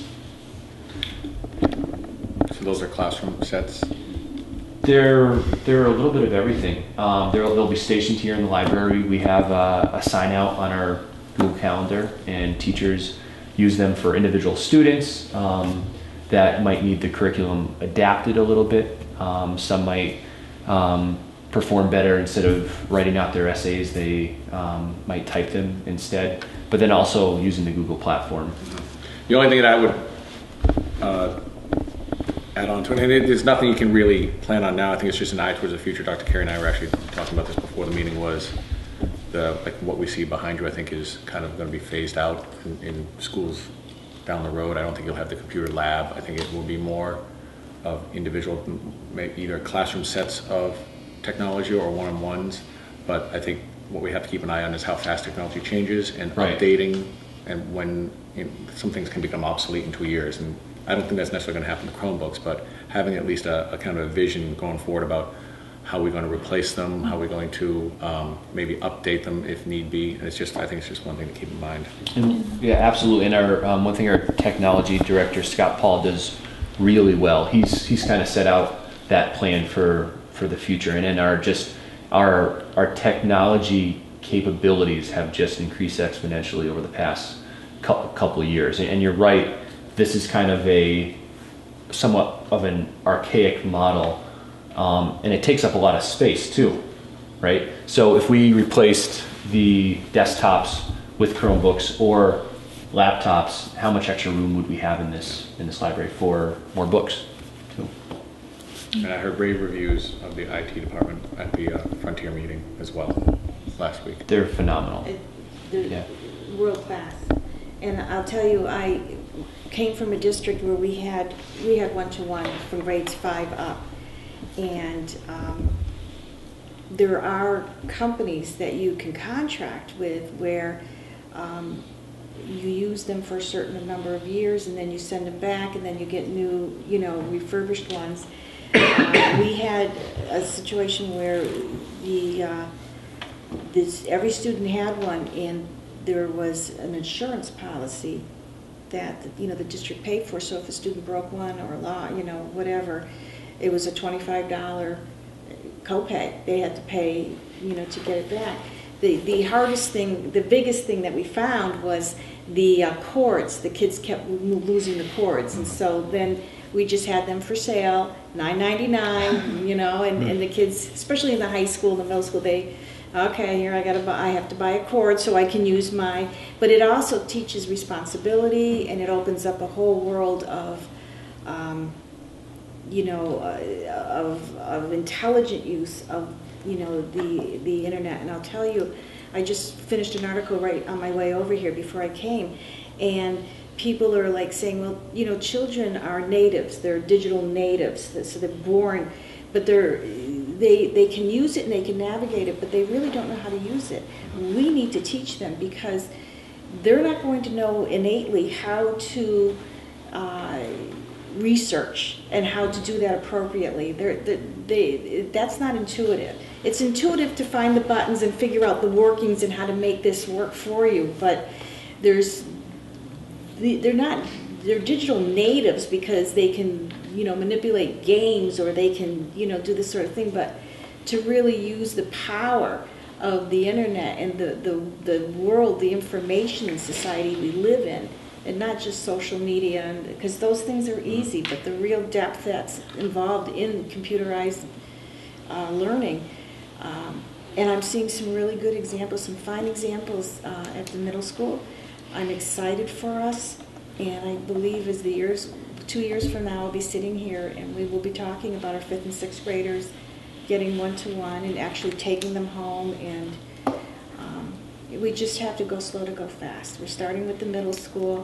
So those are classroom sets? They're, they're a little bit of everything. Um, they'll, they'll be stationed here in the library. We have uh, a sign out on our Google Calendar, and teachers use them for individual students um, that might need the curriculum adapted a little bit. Um, some might um, perform better instead of writing out their essays, they um, might type them instead, but then also using the Google platform. The only thing that I would uh, add on to it, and it, there's nothing you can really plan on now, I think it's just an eye towards the future. Doctor Carey and I were actually talking about this before the meeting, was the, like what we see behind you, I think is kind of going to be phased out in, in schools down the road. I don't think you'll have the computer lab. I think it will be more of individual, either classroom sets of technology or one-on-ones. But I think what we have to keep an eye on is how fast technology changes and Right. updating, and when you know, some things can become obsolete in two years. And I don't think that's necessarily going to happen to Chromebooks, but having at least a, a kind of a vision going forward about how we're going to replace them, how we're going to um, maybe update them if need be. And it's just, I think it's just one thing to keep in mind. And, yeah, absolutely. And our um, one thing our technology director Scott Paul does really well. He's he's kind of set out that plan for for the future, and then our just our our technology capabilities have just increased exponentially over the past couple, couple of years. And, and you're right. This is kind of a somewhat of an archaic model, um, and it takes up a lot of space too, right? So if we replaced the desktops with Chromebooks or laptops, how much extra room would we have in this in this library for more books too? And I heard rave reviews of the I T department at the uh, Frontier meeting as well last week. They're phenomenal. It- They're Yeah. world class. And I'll tell you, I came from a district where we had, we had one-to-one from grades five up. And um, there are companies that you can contract with where um, you use them for a certain number of years and then you send them back and then you get new, you know, refurbished ones. Uh, we had a situation where the uh, this, every student had one, and there was an insurance policy that, you know, the district paid for. So if a student broke one or law, you know, whatever, it was a twenty-five dollar copay. They had to pay, you know, to get it back. The the hardest thing, the biggest thing that we found was the uh, cords. The kids kept losing the cords, and so then we just had them for sale, nine ninety-nine, you know, and, and the kids, especially in the high school, the middle school, they, okay, here I gotta buy, I have to buy a cord so I can use my, but it also teaches responsibility, and it opens up a whole world of, um, you know, uh, of, of intelligent use of, you know, the, the internet. And I'll tell you, I just finished an article right on my way over here before I came, and people are like saying, well, you know, children are natives, they're digital natives, so they're born, but they're, they, they can use it and they can navigate it, but they really don't know how to use it. We need to teach them, because they're not going to know innately how to uh, research and how to do that appropriately. They're, they, they, that's not intuitive. It's intuitive to find the buttons and figure out the workings and how to make this work for you, but there's they're not, they're digital natives because they can, you know, manipulate games, or they can, you know, do this sort of thing, but to really use the power of the internet and the, the, the world, the information society we live in, and not just social media, and because those things are easy, but the real depth that's involved in computerized uh, learning. Um, and I'm seeing some really good examples, some fine examples uh, at the middle school. I'm excited for us, and I believe as the years, two years from now, I'll be sitting here and we will be talking about our fifth and sixth graders getting one-to-one and actually taking them home, and um, we just have to go slow to go fast. We're starting with the middle school,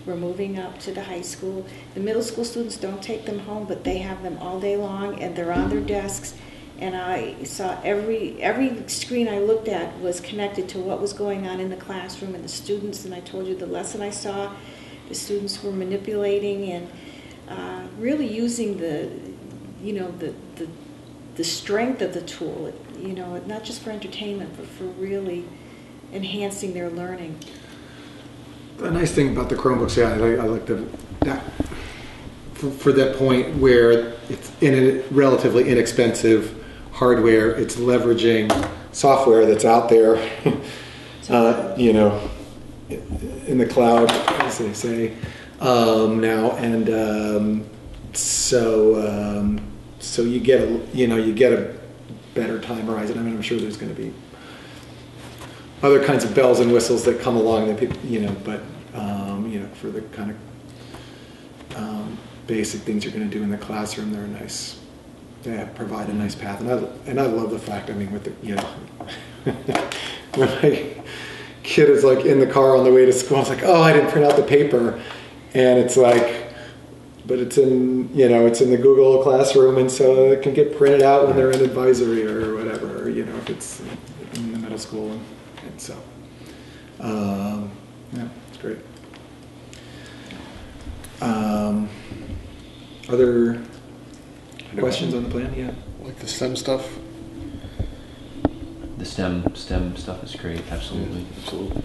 We're moving up to the high school. The middle school students don't take them home, but they have them all day long, and they're on their desks. And I saw every every screen I looked at was connected to what was going on in the classroom and the students. And I told you the lesson I saw, the students were manipulating and uh, really using the, you know, the, the the strength of the tool. You know, not just for entertainment, but for really enhancing their learning. The nice thing about the Chromebooks, yeah, I like, I like the that for, for that point where it's in a relatively inexpensive hardware, it's leveraging software that's out there, uh, you know, in the cloud, as they say um, now, and um, so um, so you get a you know you get a better time horizon. I mean, I'm sure there's going to be other kinds of bells and whistles that come along that people, you know, but um, you know, for the kind of um, basic things you're going to do in the classroom, they're nice. They provide a nice path, and I and I love the fact. I mean, with the you know, when my kid is like in the car on the way to school, it's like, oh, I didn't print out the paper, and it's like, but it's in you know, it's in the Google Classroom, and so it can get printed out when they're in advisory or whatever, or, you know, if it's in the middle school. And, And so, um, yeah, it's great. Um, other questions on the plan? Yeah. Like the STEM stuff? The STEM STEM stuff is great. Absolutely. Yeah, absolutely.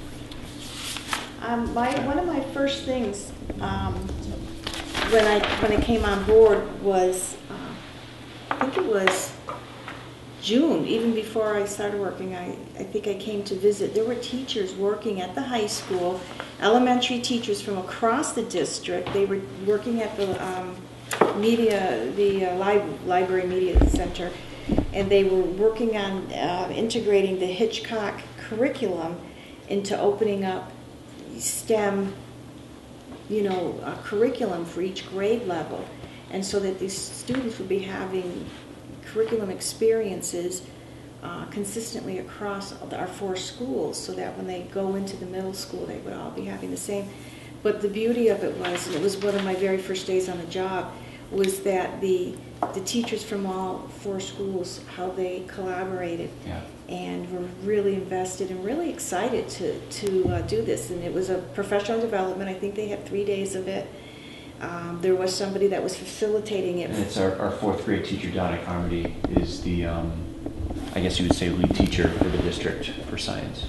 Um, my, one of my first things um, when I when I came on board was, uh, I think it was June, even before I started working, I, I think I came to visit. There were teachers working at the high school, elementary teachers from across the district. They were working at the um, media, the uh, li library media center, and they were working on uh, integrating the Hitchcock curriculum into opening up STEM, you know, uh, curriculum for each grade level, and so that these students would be having curriculum experiences uh, consistently across our four schools, so that when they go into the middle school, they would all be having the same. But the beauty of it was, and it was one of my very first days on the job, was that the the teachers from all four schools, how they collaborated, Yeah. and were really invested and really excited to to uh, do this. And it was a professional development. I think they had three days of it. Um, there was somebody that was facilitating it. And it's our, our fourth grade teacher down at Carmody is the, um, I guess you would say, lead teacher for the district for science.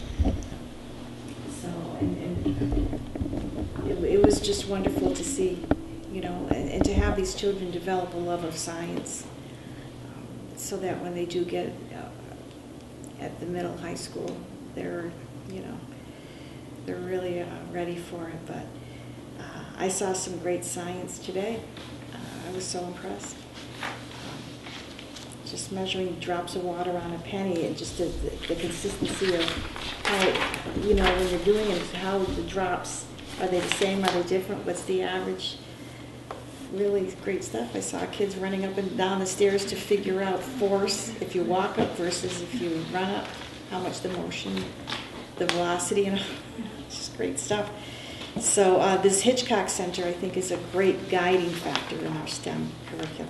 So, and, and it, it was just wonderful to see, you know, and, and to have these children develop a love of science, um, so that when they do get uh, at the middle high school, they're, you know, they're really uh, ready for it. But uh, I saw some great science today. Uh, I was so impressed. Um, just measuring drops of water on a penny, and just the, the, the consistency of how, you know, when you're doing it, how the drops, are they the same, are they different, what's the average? Really great stuff. I saw kids running up and down the stairs to figure out force if you walk up versus if you run up, how much the motion, the velocity, you know, just great stuff. So uh, this Hitchcock Center, I think, is a great guiding factor in our STEM curriculum.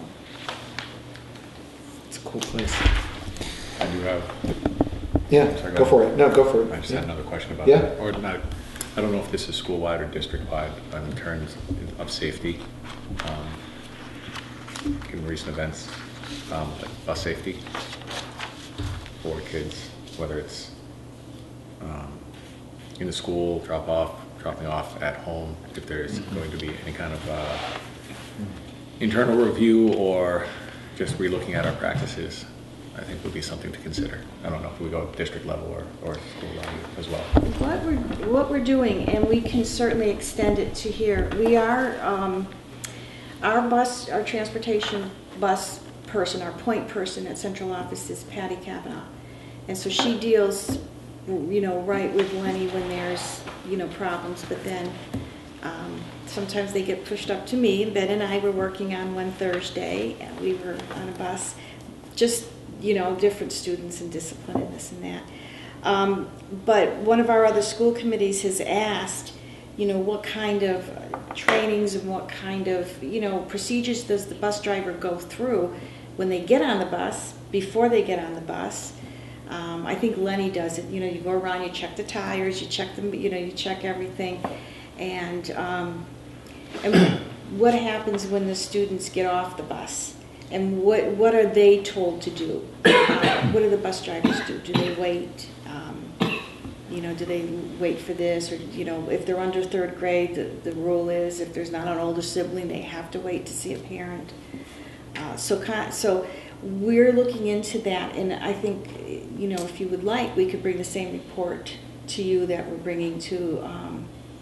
It's a cool place. I do have, Yeah, Sorry, go go for it. No, go for it. I just Yeah. had another question about Yeah. that. Or not, I don't know if this is school-wide or district-wide, but in terms of safety, um, given recent events, um, like bus safety for kids, whether it's um, in the school, drop off, dropping off at home, if there's Mm-hmm. going to be any kind of uh, internal review or just relooking at our practices, I think would be something to consider. I don't know if we go district level or, or school level as well. What we're, what we're doing, and we can certainly extend it to here, we are, um, our bus, our transportation bus person, our point person at central office is Patty Kavanaugh. And so she deals, you know, right with Lenny when there's, you know, problems, but then um, sometimes they get pushed up to me. Ben and I were working on one Thursday, and we were on a bus, just, you know, different students and discipline and this and that. Um, but one of our other school committees has asked you know, what kind of uh, trainings and what kind of, you know, procedures does the bus driver go through when they get on the bus, before they get on the bus. Um, I think Lenny does it. You know, you go around, you check the tires, you check them, you know, you check everything. And, um, and what happens when the students get off the bus? And what, what are they told to do? Uh, what do the bus drivers do? Do they wait? Um, you know, do they wait for this? Or, you know, if they're under third grade, the, the rule is if there's not an older sibling, they have to wait to see a parent. Uh, so, so we're looking into that, and I think, you know, if you would like, we could bring the same report to you that we're bringing to, um,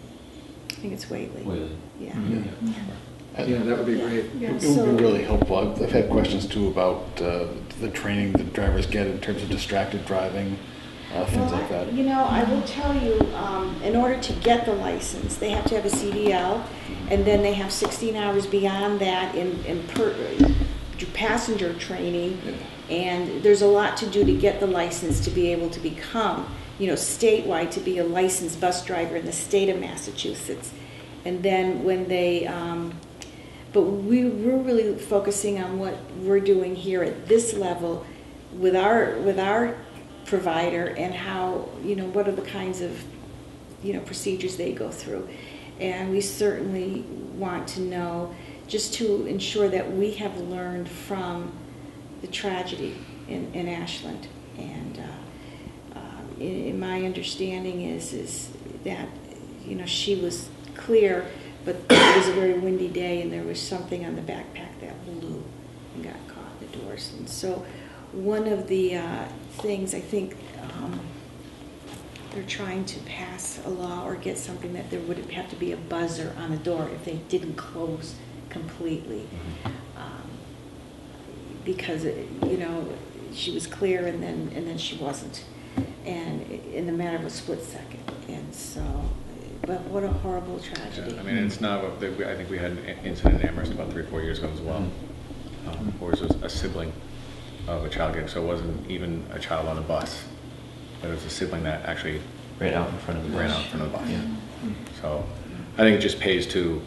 I think it's Whately. Whately. Yeah. Mm-hmm. And Yeah, that would be great. Yeah, It so- would be really helpful. I've I've had questions too about uh, the training that drivers get in terms of distracted driving, uh, things Well, like that. You know, I will tell you, um, in order to get the license, they have to have a C D L, and then they have sixteen hours beyond that in, in per, passenger training, and there's a lot to do to get the license to be able to become, you know, statewide, to be a licensed bus driver in the state of Massachusetts. And then when they, um, but we, we're really focusing on what we're doing here at this level with our, with our provider, and how, you know, what are the kinds of, you know, procedures they go through. And we certainly want to know, just to ensure that we have learned from the tragedy in, in Ashland. And uh, uh, in, in my understanding is, is that, you know, she was clear, but it was a very windy day, and there was something on the backpack that blew and got caught in the doors. And so one of the uh, things I think um, they're trying to pass a law or get something that there would have to be a buzzer on the door if they didn't close completely. Um, because, it, you know, she was clear, and then and then she wasn't. And in the matter of a split second. And so, but what a horrible tragedy. Yeah, I mean, it's not, a- I think we had an incident in Amherst about three or four years ago as well, um, where it was a sibling of a child getting, so it wasn't even a child on a bus, but it was a sibling that actually Ran out in front of the bus. ran out in front of the bus. Yeah. So I think it just pays to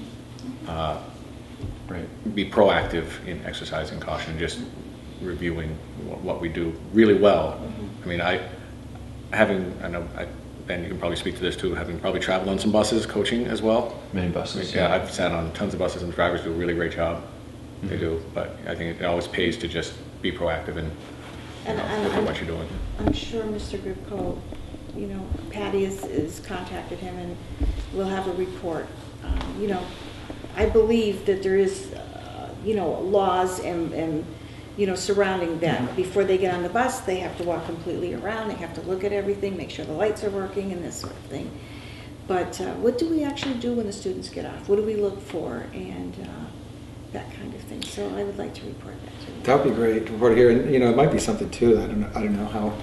uh, Right. be proactive in exercising caution, just reviewing what, what we do really well. I mean, I, having, I know, I, Ben, you can probably speak to this too, having probably traveled on some buses, coaching as well. Many I mean, buses. yeah, I've sat on tons of buses, and the drivers do a really great job. They Mhm. do, but I think it always pays to just be proactive and, you And- know, and look at I'm- what you're doing. I'm sure Mister Gripko, you know, Patty has, has contacted him, and we'll have a report. Um, You know, I believe that there is, uh, you know, laws and, and, you know, surrounding that. Before they get on the bus, they have to walk completely around, they have to look at everything, make sure the lights are working and this sort of thing. But uh, what do we actually do when the students get off? What do we look for? And uh, that kind of thing. So I would like to report that to you. That would be great to report here, and you know, it might be something too. I don't know. I don't know how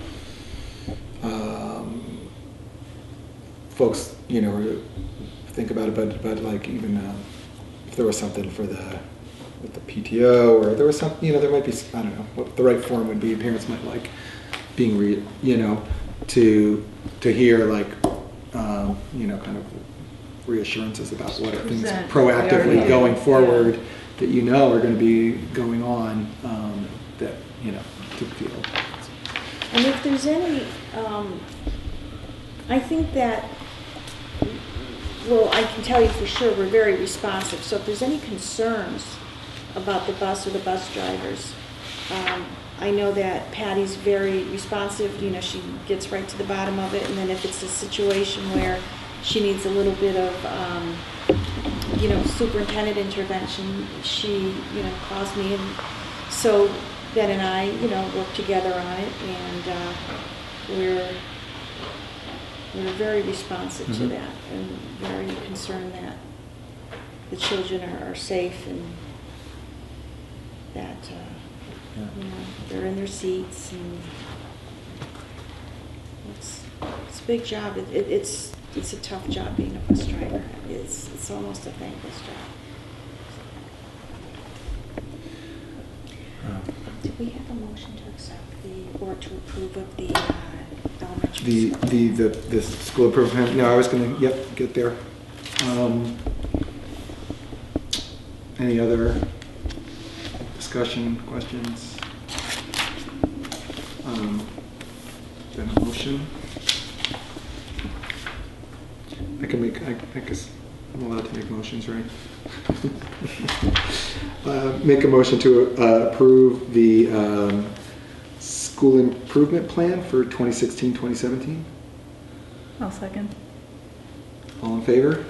um, folks, you know, think about it, but but like even um, if there was something for the with the P T O, or there was some, you know, there might be, I don't know what the right form would be. Parents might like being, re, you know, to to hear like, um, you know, kind of reassurances about what are things Present. proactively Yeah. going forward that you know are going to be going on, um, that, you know, to feel. And if there's any, um, I think that, well, I can tell you for sure, we're very responsive. So if there's any concerns about the bus or the bus drivers, um, I know that Patty's very responsive. You know, she gets right to the bottom of it. And then if it's a situation where she needs a little bit of, um, you know, superintendent intervention, she, you know, calls me. And so Ben and I, you know, work together on it, and uh, we're we're very responsive to Mhm. that, and very concerned that the children are, are safe, and that uh, Yeah. you know, they're in their seats, and it's it's a big job. It, it, it's it's a tough job being a bus driver. It's it's almost a thankless job. Um, Do we have a motion to accept the, or to approve of the uh, elementary much. the, the, the, the school improvement, no, I was gonna, yep, get there. Um, Any other discussion, questions? Um, Then a motion? I can make, I, I guess I'm allowed to make motions, right? Uh, Make a motion to uh, approve the um, school improvement plan for twenty sixteen, twenty seventeen. I'll second. All in favor?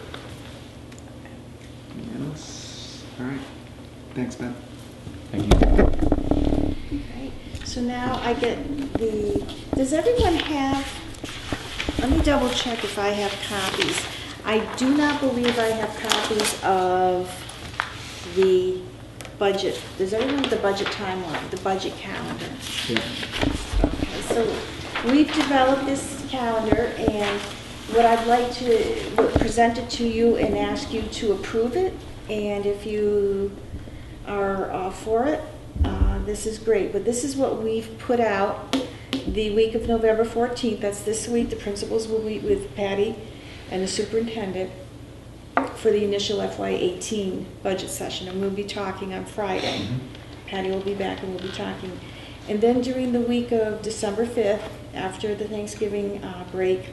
Yes. All right. Thanks, Ben. Thank you. Right. So now I get the, does everyone have, let me double check if I have copies. I do not believe I have copies of the budget. Does everyone have the budget timeline, the budget calendar? Yeah. Okay, so we've developed this calendar, and what I'd like to present it to you and ask you to approve it. And if you are uh, for it, uh, this is great. But this is what we've put out the week of November fourteenth. That's this week. The principals will meet with Patty and the superintendent for the initial F Y eighteen budget session, and we'll be talking on Friday. Mm-hmm. Patty will be back and we'll be talking. And then during the week of December fifth, after the Thanksgiving uh, break,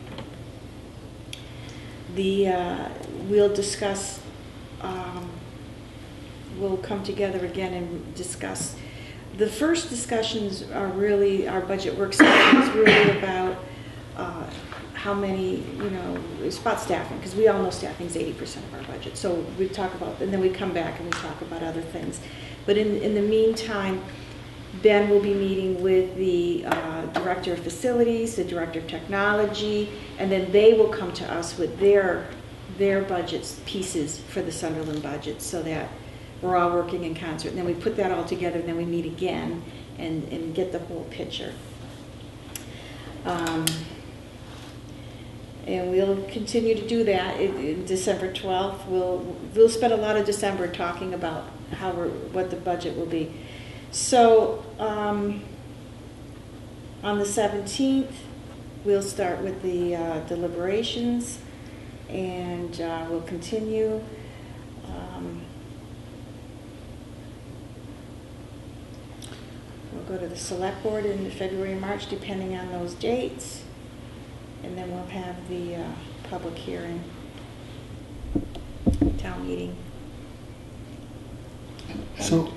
the uh, we'll discuss, um, we'll come together again and discuss. The first discussions are really, our budget work session is really about uh, how many, you know, it's about staffing, because we all know staffing is eighty percent of our budget. So we talk about, and then we come back and we talk about other things. But in, in the meantime, Ben will be meeting with the uh, Director of Facilities, the Director of Technology, and then they will come to us with their, their budgets, pieces for the Sunderland budget, so that we're all working in concert. And then we put that all together, and then we meet again and, and get the whole picture. Um, And we'll continue to do that. It, it, December twelfth, we'll, we'll spend a lot of December talking about how we're, what the budget will be. So um, on the seventeenth, we'll start with the uh, deliberations, and uh, we'll continue. Um, we'll go to the select board in February and March, depending on those dates. And then we'll have the uh, public hearing, town meeting. So,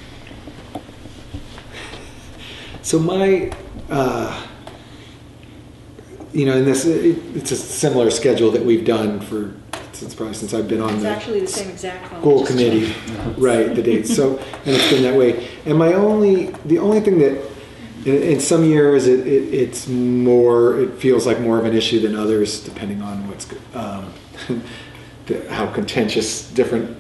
so my, uh, you know, in this, it, it's a similar schedule that we've done for, since probably since I've been on It's the actually the same exact one. school just committee, changed. right, the dates. So, and it's been that way. And my only, the only thing that, in, in some years, it, it, it's more, it feels like more of an issue than others, depending on what's, um, the, how contentious different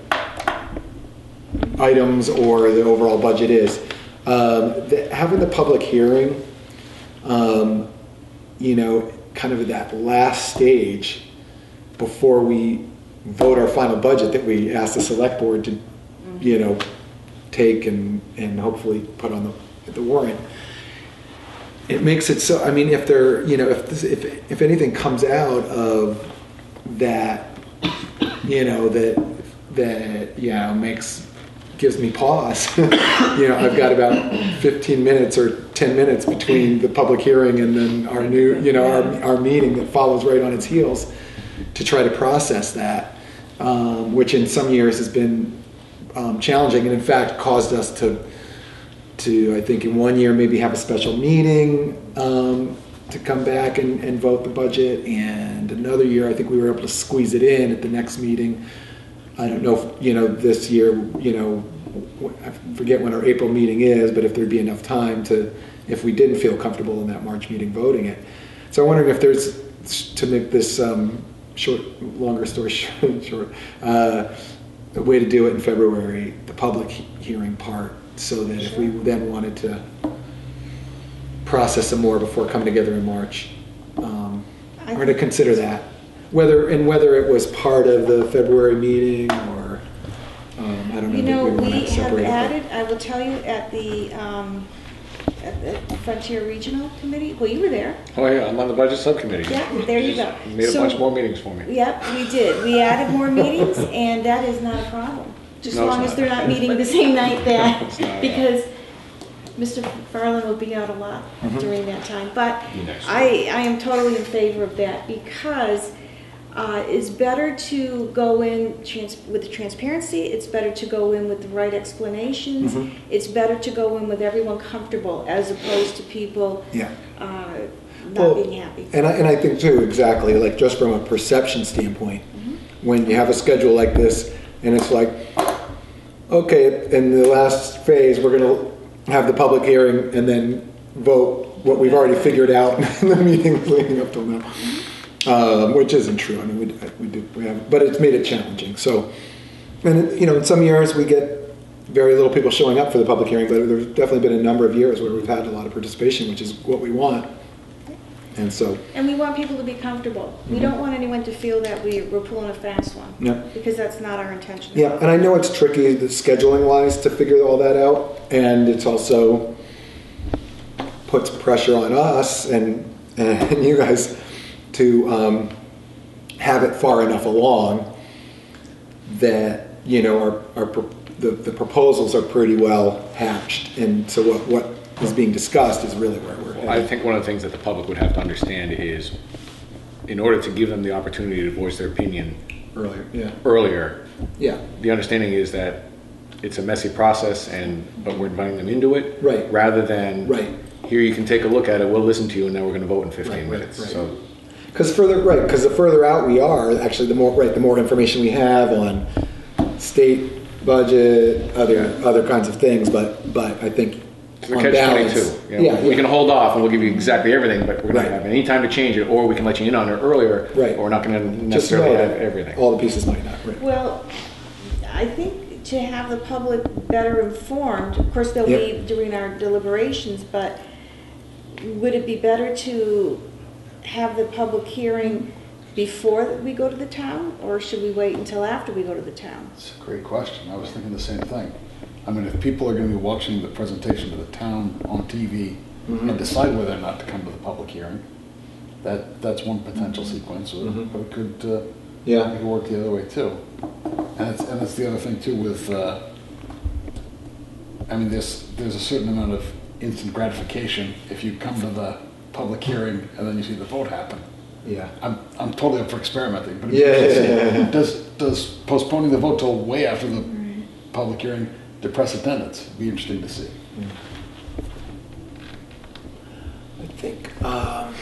items or the overall budget is. Um, the, having the public hearing, um, you know, kind of at that last stage before we vote our final budget that we ask the select board to, you know, take and, and hopefully put on the, the warrant. It makes it so, I mean, if there, you know, if, this, if, if anything comes out of that, you know, that, that, you know, makes, gives me pause. You know, I've got about fifteen minutes or ten minutes between the public hearing and then our new, you know, our, our meeting that follows right on its heels to try to process that, um, which in some years has been um, challenging and in fact caused us to, to I think in one year maybe have a special meeting um, to come back and, and vote the budget, and another year I think we were able to squeeze it in at the next meeting. I don't know if, you know, this year, you know, I forget when our April meeting is, but if there'd be enough time to, if we didn't feel comfortable in that March meeting voting it. So I'm wondering if there's, to make this um, short, longer story short, uh, a way to do it in February, the public hearing part, so that if we then wanted to process some more before coming together in March, um, or to consider that. Whether and whether it was part of the February meeting or um, I don't know. You know, we, we we have added, I will tell you, at the um, at the Frontier Regional Committee. Well, you were there. Oh, yeah, I'm on the budget subcommittee. Yeah, there you go. Made a So- bunch more meetings for me. Yep, we did. We added more meetings, and that is not a problem. Just as No, it's long as not. they're not meeting the same night that, It's not at all. because Mister Farland will be out a lot during that time. But Be next I, I am totally in favor of that, because uh, it's better to go in trans with the transparency. It's better to go in with the right explanations. It's better to go in with everyone comfortable, as opposed to people Yeah. uh, not Well, being happy. And I, and I think too, exactly, like just from a perception standpoint, when you have a schedule like this and it's like, okay, in the last phase, we're going to have the public hearing and then vote what we've already figured out in the meetings leading up till now, um, which isn't true. I mean, we, we do, we have, but it's made it challenging. So, and you know, in some years we get very little people showing up for the public hearing, but there's definitely been a number of years where we've had a lot of participation, which is what we want. And so, And we want people to be comfortable. We don't want anyone to feel that we, we're pulling a fast one. Yeah. Because that's not our intention. yeah, and I know it's tricky, the scheduling wise, to figure all that out, and it's also puts pressure on us and and you guys to um, have it far enough along that you know our our pro- the the proposals are pretty well hatched, and so what what is being discussed is really where we're I headed. think one of the things that the public would have to understand is, in order to give them the opportunity to voice their opinion Earlier, yeah, earlier, yeah, the understanding is that it's a messy process, and but we're inviting them into it, Right. rather than Right. here you can take a look at it, we'll listen to you, and then we're going to vote in fifteen Right, right, minutes. right. So because further right, because the further out we are, actually, the more right, the more information we have on state budget, other other kinds of things. But but I think it's a on catch balance, twenty-two. You know, yeah, we yeah. can hold off, and we'll give you exactly everything, but we're not Right. going to have any time to change it, or we can let you in on it earlier, Right. or we're not going to Just necessarily know have that everything. all the pieces might not. Right. Well, I think to have the public better informed, of course, they'll Yep. be during our deliberations, but would it be better to have the public hearing before we go to the town, or should we wait until after we go to the town? It's a great question. I was thinking the same thing. I mean, if people are going to be watching the presentation to the town on T V and decide whether or not to come to the public hearing, that that's one potential sequence. Or Mhm. but it could uh, Yeah. it could work the other way too. And it's, and that's the other thing too with. Uh, I mean, there's there's a certain amount of instant gratification if you come to the public hearing and then you see the vote happen. Yeah. I'm I'm totally up for experimenting, but Yeah, yeah, yeah, yeah. does does postponing the vote till way after the public hearing depress attendance? Be interesting to see. I think. Um,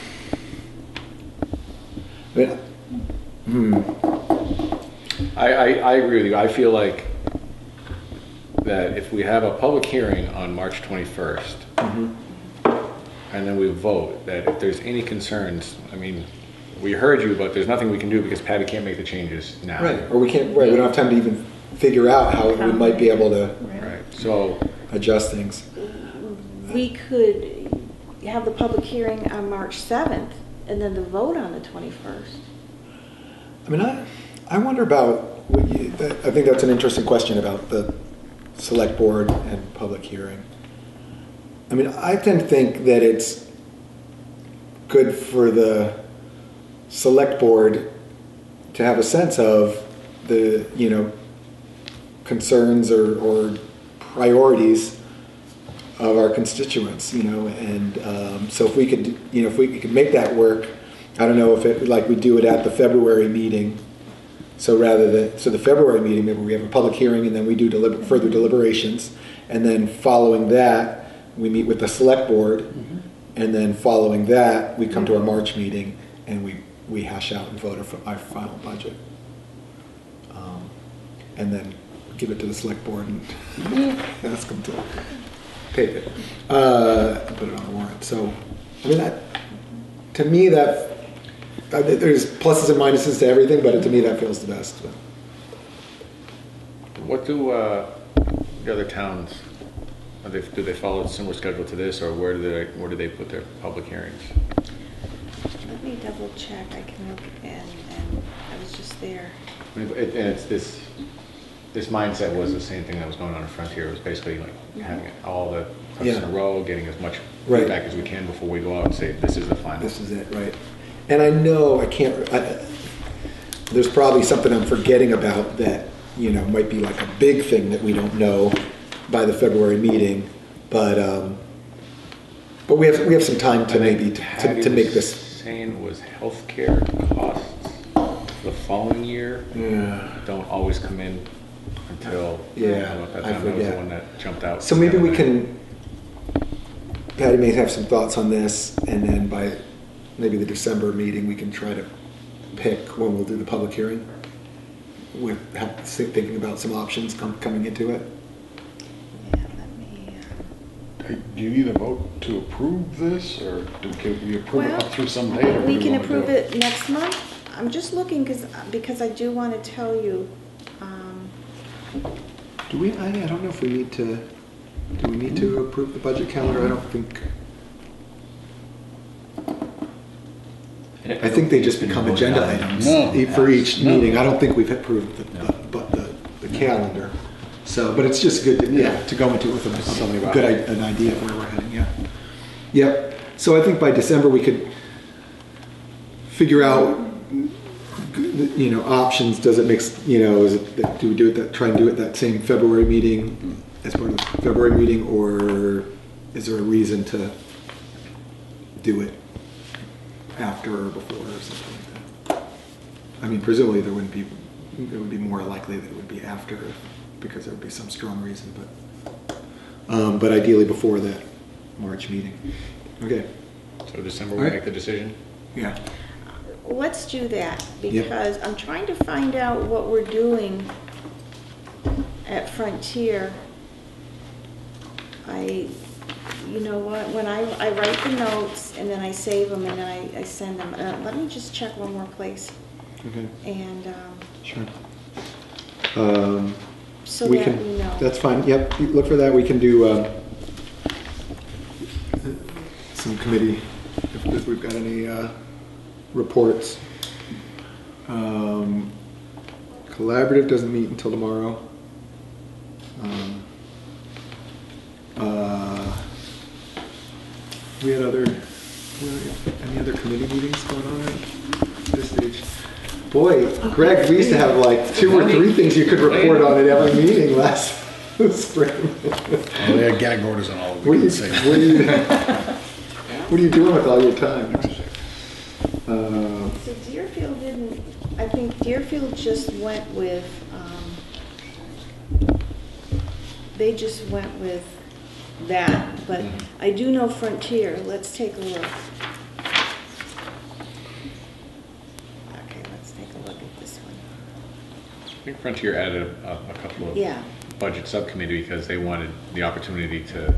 I mean, hmm. I, I, I agree with you. I feel like that if we have a public hearing on March twenty-first, Mm-hmm. and then we vote, that if there's any concerns, I mean, we heard you, but there's nothing we can do because Patty can't make the changes now. Right. Or we can't. Right. We don't have time to even figure out how we might be able to Right. So, adjust things. We could have the public hearing on March seventh, and then the vote on the twenty-first. I mean, I, I wonder about, what you, that, I think that's an interesting question about the select board and public hearing. I mean, I tend to think that it's good for the select board to have a sense of the, you know, concerns or, or priorities of our constituents, you know, and um, so if we could, you know, if we could make that work, I don't know if it, like we do it at the February meeting. So rather than, so the February meeting, maybe we have a public hearing and then we do deliber, further deliberations. And then following that, we meet with the select board. Mm-hmm. And then following that, we come to our March meeting and we, we hash out and vote our, our final budget. Um, and then give it to the select board and ask them to tape it, uh, and put it on the warrant. So, I mean, that, to me, that, I mean, there's pluses and minuses to everything, but to me, that feels the best. But. what do uh, the other towns, are they, do they follow a similar schedule to this, or where do they, where do they put their public hearings? Let me double check. I can look and, and I was just there. I mean, it- And it's this, this mindset was the same thing that was going on in Frontier. It was basically like having all the ducks Yeah. in a row, getting as much Right. feedback as we can before we go out and say, this is the final. This is it, right? And I know I can't. I, there's probably something I'm forgetting about that, you know, might be like a big thing that we don't know by the February meeting, but um, but we have we have some time to maybe to, to, to make this. Saying was healthcare costs the following year Yeah. don't always come in until Yeah, I don't know if that, I time, that was the forget. one that jumped out. So maybe we can. Patty may have some thoughts on this, and then by maybe the December meeting, we can try to pick when we'll do the public hearing. With have, thinking about some options com- coming into it. Yeah, let me, uh, Hey, do you need a vote to approve this, or do, can we approve it Well, up through some date? or what we do can wanna approve do? it next month. I'm just looking because, because I do want to tell you, um, Do we? I, I don't know if we need to. Do we need to approve the budget calendar? I don't think. I think they just become agenda items No. e- for each No. meeting. I don't think we've approved the, the, but the, the calendar. So, but it's just good, to, yeah, to go into it with a, Something a about good it. i- an idea of where we're heading. Yeah. Yep. So I think by December we could figure out, you know, options. Does it make s- you know? Is it that, do we do it that try and do it that same February meeting as part of the February meeting, or is there a reason to do it after or before or something like that? I mean, presumably there wouldn't be, it would be more likely that it would be after because there would be some strong reason, but um, but ideally before that March meeting. Okay. So December All we right. make the decision. Yeah. let's do that Yep. because I'm trying to find out what we're doing at Frontier. I, you know what, when I, I write the notes and then I save them and then I, I send them. Uh, let me just check one more place. Okay. And um, Sure. Um, so we that can. we know. That's fine. Yep. Look for that. We can do um, some committee if, if we've got any uh, reports. Um, collaborative doesn't meet until tomorrow. Um, uh, we had other. Any other committee meetings going on at this stage? Boy, Greg, we used to have like two or three things you could report on at every meeting last spring. Oh, they had gag orders on all of What are them. you, Say. what are you, what are you doing with all your time? Uh, So Deerfield didn't, I think Deerfield just went with, um, they just went with that, but I do know Frontier. Let's take a look. Okay, let's take a look at this one. I think Frontier added a, a couple of Yeah. budget subcommittee because they wanted the opportunity to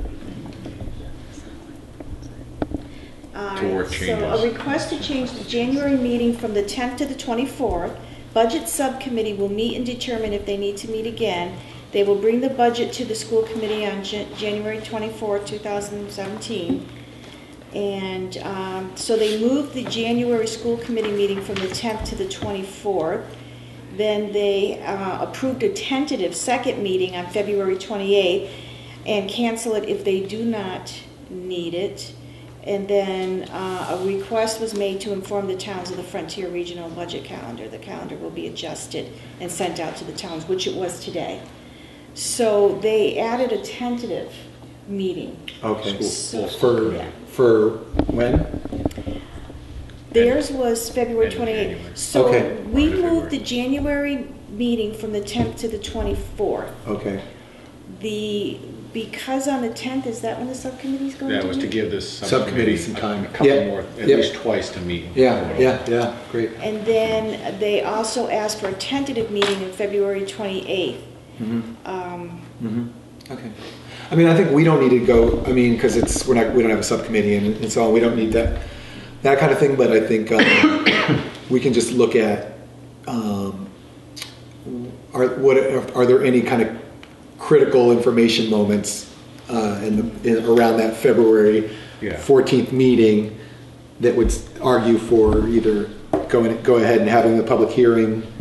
All To work right, so changes. a request to change the January meeting from the tenth to the twenty-fourth. Budget Subcommittee will meet and determine if they need to meet again. They will bring the budget to the school committee on Jan- January twenty-fourth, two thousand seventeen. And um, so they moved the January school committee meeting from the tenth to the twenty-fourth. Then they uh, approved a tentative second meeting on February twenty-eighth and cancel it if they do not need it. And then uh, a request was made to inform the towns of the Frontier Regional Budget Calendar. The calendar will be adjusted and sent out to the towns, which it was today. So they added a tentative meeting. okay. So- For yeah. for when? Theirs was February End of twenty-eighth. January. So Okay. we End of moved the February. January meeting from the tenth to the twenty-fourth. Okay. The, because on the tenth, is that when the subcommittee's going to that meet? was to give this Subcommittee subcommittee some a- time. a couple Yep. more, at Yep. least twice to meet. Yeah. Yeah. Yeah. Great. And then they also asked for a tentative meeting in February twenty-eighth. Mm-hmm. Um, Mm-hmm. Okay. I mean, I think we don't need to go. I mean, because it's we're not we don't have a subcommittee and, and so on. We don't need that that kind of thing. But I think um, we can just look at um, are what are, are there any kind of critical information moments uh, in the in, around that February Yeah. fourteenth meeting that would argue for either going go ahead and having the public hearing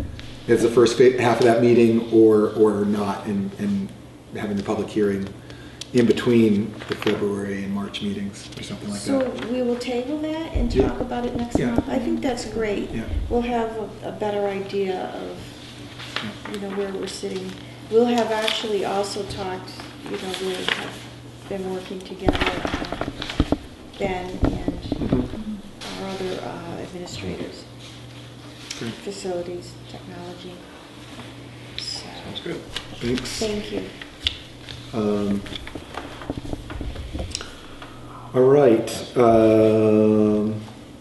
as the first fa- half of that meeting, or or not, and, and having the public hearing in between the February and March meetings or something like So that. we will table that and Yeah. talk about it next Yeah. month? I think that's great. Yeah. We'll have a, a better idea of, you know, where we're sitting. We'll have actually also talked, you know, we have been working together, uh, Ben and Mhm. our other uh, administrators, Great. facilities, technology. So, Sounds good. Thanks. thank you. Um, all right. Um,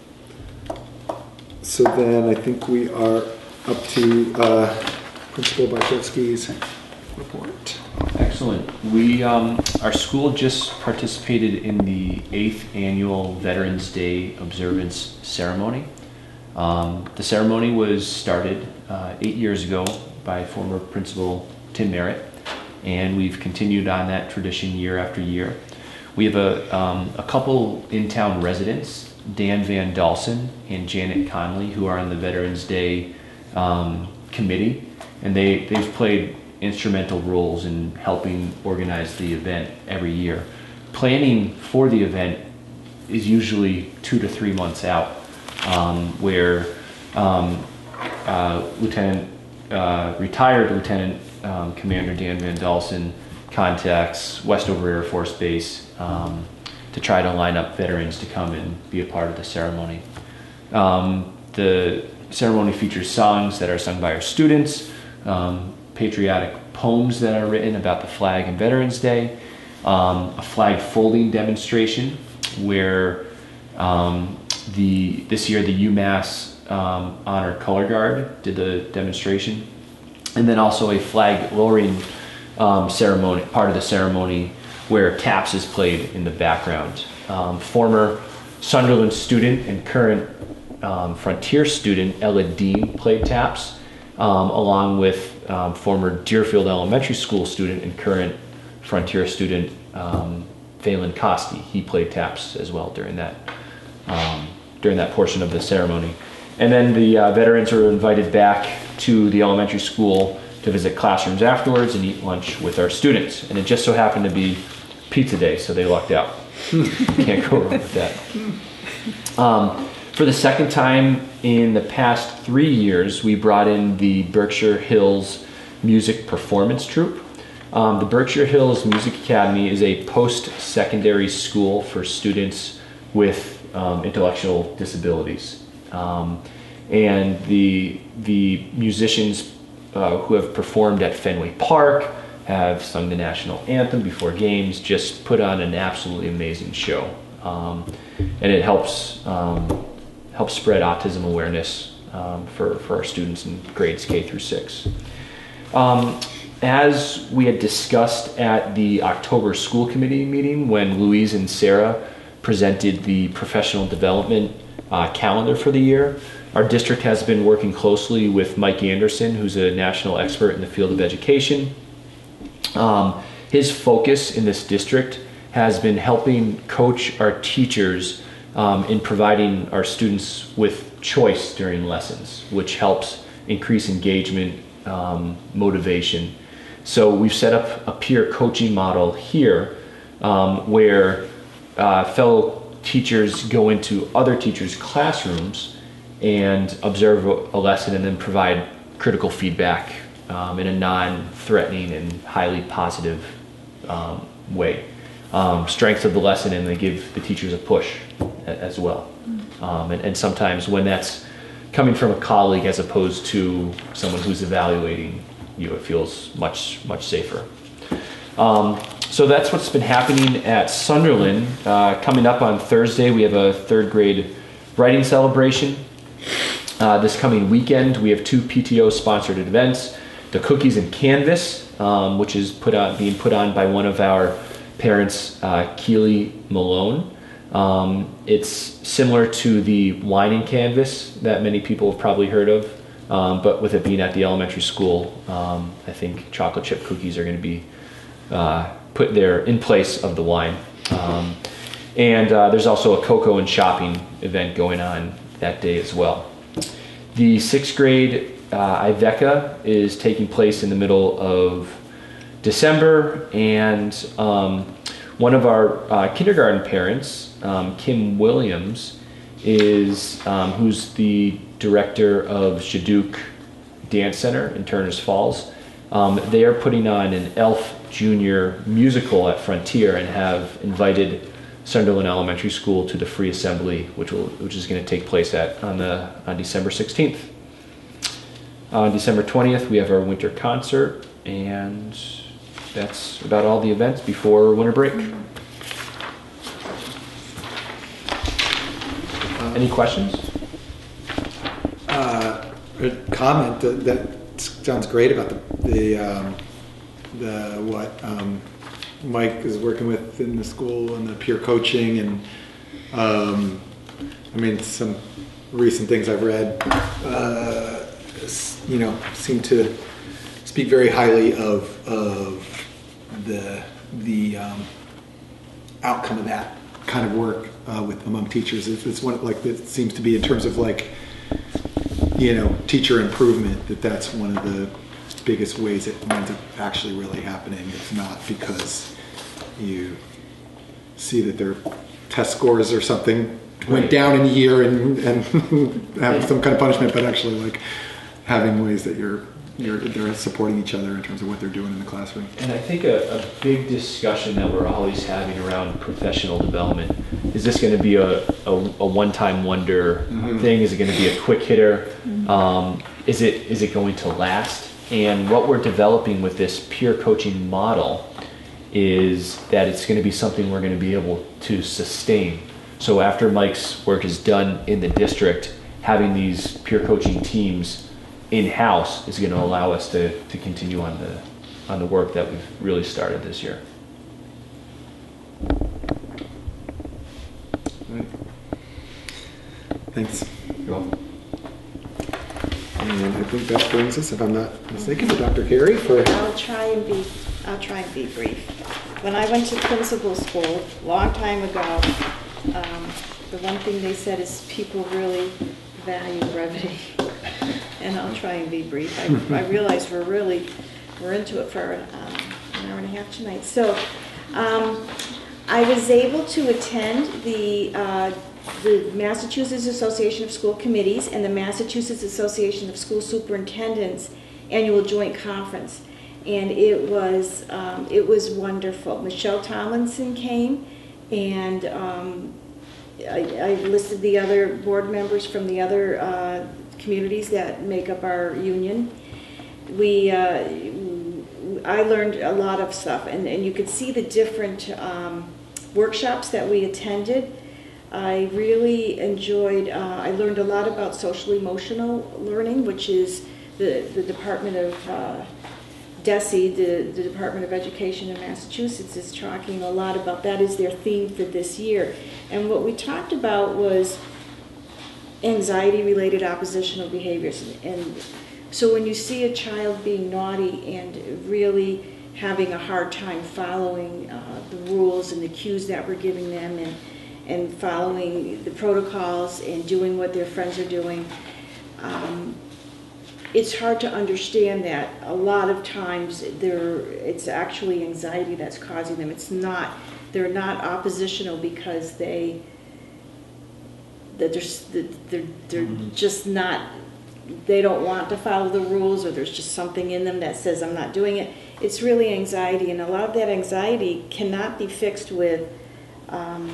so then I think we are up to uh, Principal Barshevsky's report. Excellent. We, um, our school just participated in the eighth annual Veterans Day observance ceremony. Um, the ceremony was started uh, eight years ago by former Principal Tim Merritt, and we've continued on that tradition year after year. We have a, um, a couple in-town residents, Dan Van Dalsen and Janet Conley, who are on the Veterans Day um, committee, and they, they've played instrumental roles in helping organize the event every year. Planning for the event is usually two to three months out, um, where um, uh, Lieutenant, uh, retired Lieutenant um, Commander Dan Van Dalsen contacts Westover Air Force Base um, to try to line up veterans to come and be a part of the ceremony. Um, the ceremony features songs that are sung by our students, um, patriotic poems that are written about the flag and Veterans Day, um, a flag folding demonstration where um, the this year the UMass um, Honor Color Guard did the demonstration, and then also a flag lowering um, ceremony, part of the ceremony where taps is played in the background. Um, former Sunderland student and current um, Frontier student Ella Dean played taps, um, along with Um, former Deerfield Elementary School student and current Frontier student um, Phelan Costi. He played taps as well during that um, during that portion of the ceremony. And then the uh, veterans were invited back to the elementary school to visit classrooms afterwards and eat lunch with our students. And it just so happened to be pizza day, so they lucked out. Can't go wrong with that. Um, For the second time in the past three years, we brought in the Berkshire Hills Music Performance Troupe. Um, the Berkshire Hills Music Academy is a post-secondary school for students with um, intellectual disabilities. Um, and the, the musicians uh, who have performed at Fenway Park, have sung the national anthem before games, just put on an absolutely amazing show. Um, and it helps um, help spread autism awareness um, for, for our students in grades K through six. Um, as we had discussed at the October school committee meeting when Louise and Sarah presented the professional development uh, calendar for the year, our district has been working closely with Mike Anderson, who's a national expert in the field of education. Um, his focus in this district has been helping coach our teachers Um, in providing our students with choice during lessons, which helps increase engagement, um, motivation. So we've set up a peer coaching model here um, where uh, fellow teachers go into other teachers' classrooms and observe a lesson and then provide critical feedback um, in a non-threatening and highly positive um, way. Um, strengths of the lesson, and they give the teachers a push as well. Um, and, and sometimes when that's coming from a colleague as opposed to someone who's evaluating you, it feels much, much safer. Um, so that's what's been happening at Sunderland. Uh, coming up on Thursday, we have a third grade writing celebration. Uh, this coming weekend, we have two P T O sponsored events, the Cookies and Canvas, um, which is put on, being put on by one of our parents, uh, Keely Malone. Um, it's similar to the wine and canvas that many people have probably heard of, um, but with it being at the elementary school, um, I think chocolate chip cookies are going to be uh, put there in place of the wine. Um, and uh, there's also a cocoa and shopping event going on that day as well. The sixth grade uh, Iveca is taking place in the middle of December, and um, one of our uh, kindergarten parents, um, Kim Williams, is um, who's the director of Shaduk Dance Center in Turners Falls. Um, they are putting on an Elf Junior musical at Frontier and have invited Sunderland Elementary School to the free assembly, which will which is going to take place at on the on December sixteenth. On December twentieth, we have our winter concert, and that's about all the events before winter break. Any questions? Uh, a comment that, that sounds great about the the, um, the what um, Mike is working with in the school and the peer coaching, and um, I mean some recent things I've read, uh, you know, seem to speak very highly of of the the um, outcome of that kind of work uh, with among teachers. It's, it's one like it seems to be in terms of like, you know, teacher improvement, that that's one of the biggest ways it winds up actually really happening. It's not because you see that their test scores or something went Right. down in a year and and have some kind of punishment, but actually like having ways that you're you're they're supporting each other in terms of what they're doing in the classroom. And I think a, a big discussion that we're always having around professional development, is this going to be a, a, a one-time wonder Mm-hmm. thing? Is it going to be a quick hitter? Um, is it is it going to last? And what we're developing with this peer coaching model is that it's going to be something we're going to be able to sustain. So after Mike's work is done in the district, having these peer coaching teams in-house is going to allow us to, to continue on the on the work that we've really started this year. Right. Thanks. You're welcome. And I think that brings us, if I'm not mistaken, to Doctor Carey for. I'll try and be, I'll try and be brief. When I went to principal school, a long time ago, um, the one thing they said is people really value brevity. And I'll try and be brief. I, I realize we're really, we're into it for um, an hour and a half tonight. So um, I was able to attend the, uh, the Massachusetts Association of School Committees and the Massachusetts Association of School Superintendents annual joint conference. And it was, um, it was wonderful. Michelle Tomlinson came, and um, I, I listed the other board members from the other uh, communities that make up our union. We, uh, I learned a lot of stuff, and, and you could see the different um, workshops that we attended. I really enjoyed, uh, I learned a lot about social emotional learning, which is the, the Department of uh, DESE, the, the Department of Education in Massachusetts, is talking a lot about that is their theme for this year. And what we talked about was anxiety-related oppositional behaviors. And so when you see a child being naughty and really having a hard time following uh, the rules and the cues that we're giving them, and, and following the protocols and doing what their friends are doing, um, it's hard to understand that a lot of times they're, it's actually anxiety that's causing them. It's not, they're not oppositional because they, that they're, they're, they're mm-hmm. just not, they don't want to follow the rules, or there's just something in them that says I'm not doing it. It's really anxiety, and a lot of that anxiety cannot be fixed with, um,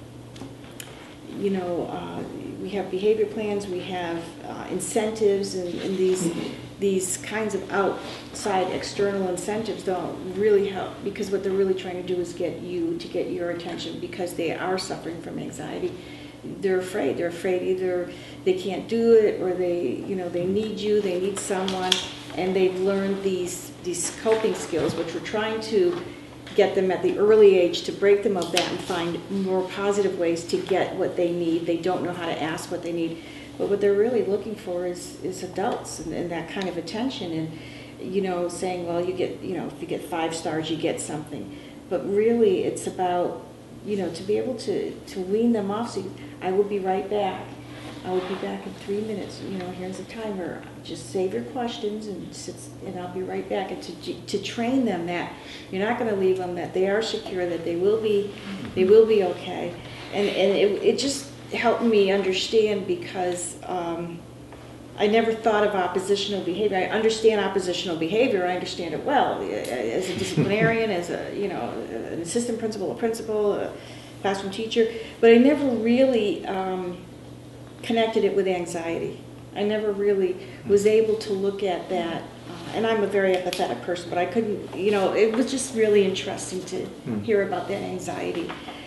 you know, uh, we have behavior plans, we have uh, incentives, and, and these these kinds of outside external incentives don't really help, because what they're really trying to do is get you to get your attention, because they are suffering from anxiety. They're afraid. They're afraid either they can't do it, or they, you know, they need you, they need someone, and they've learned these these coping skills, which we're trying to get them at the early age to break them of that and find more positive ways to get what they need. They don't know how to ask what they need, but what they're really looking for is is adults and, and that kind of attention, and you know, saying, well, you get, you know, if you get five stars, you get something. But really, it's about, you know, to be able to to wean them off. So you, I will be right back. I will be back in three minutes, you know, here's a timer. Just save your questions and sit, and I'll be right back. And to, to train them that you're not gonna leave them, that they are secure, that they will be, they will be okay. And, and it, it just helped me understand because um, I never thought of oppositional behavior. I understand oppositional behavior, I understand it well. As a disciplinarian, as a, you know, an assistant principal, a principal, a classroom teacher, but I never really, um, connected it with anxiety. I never really was able to look at that, uh, and I'm a very empathetic person, but I couldn't, you know, it was just really interesting to Hmm. hear about that anxiety.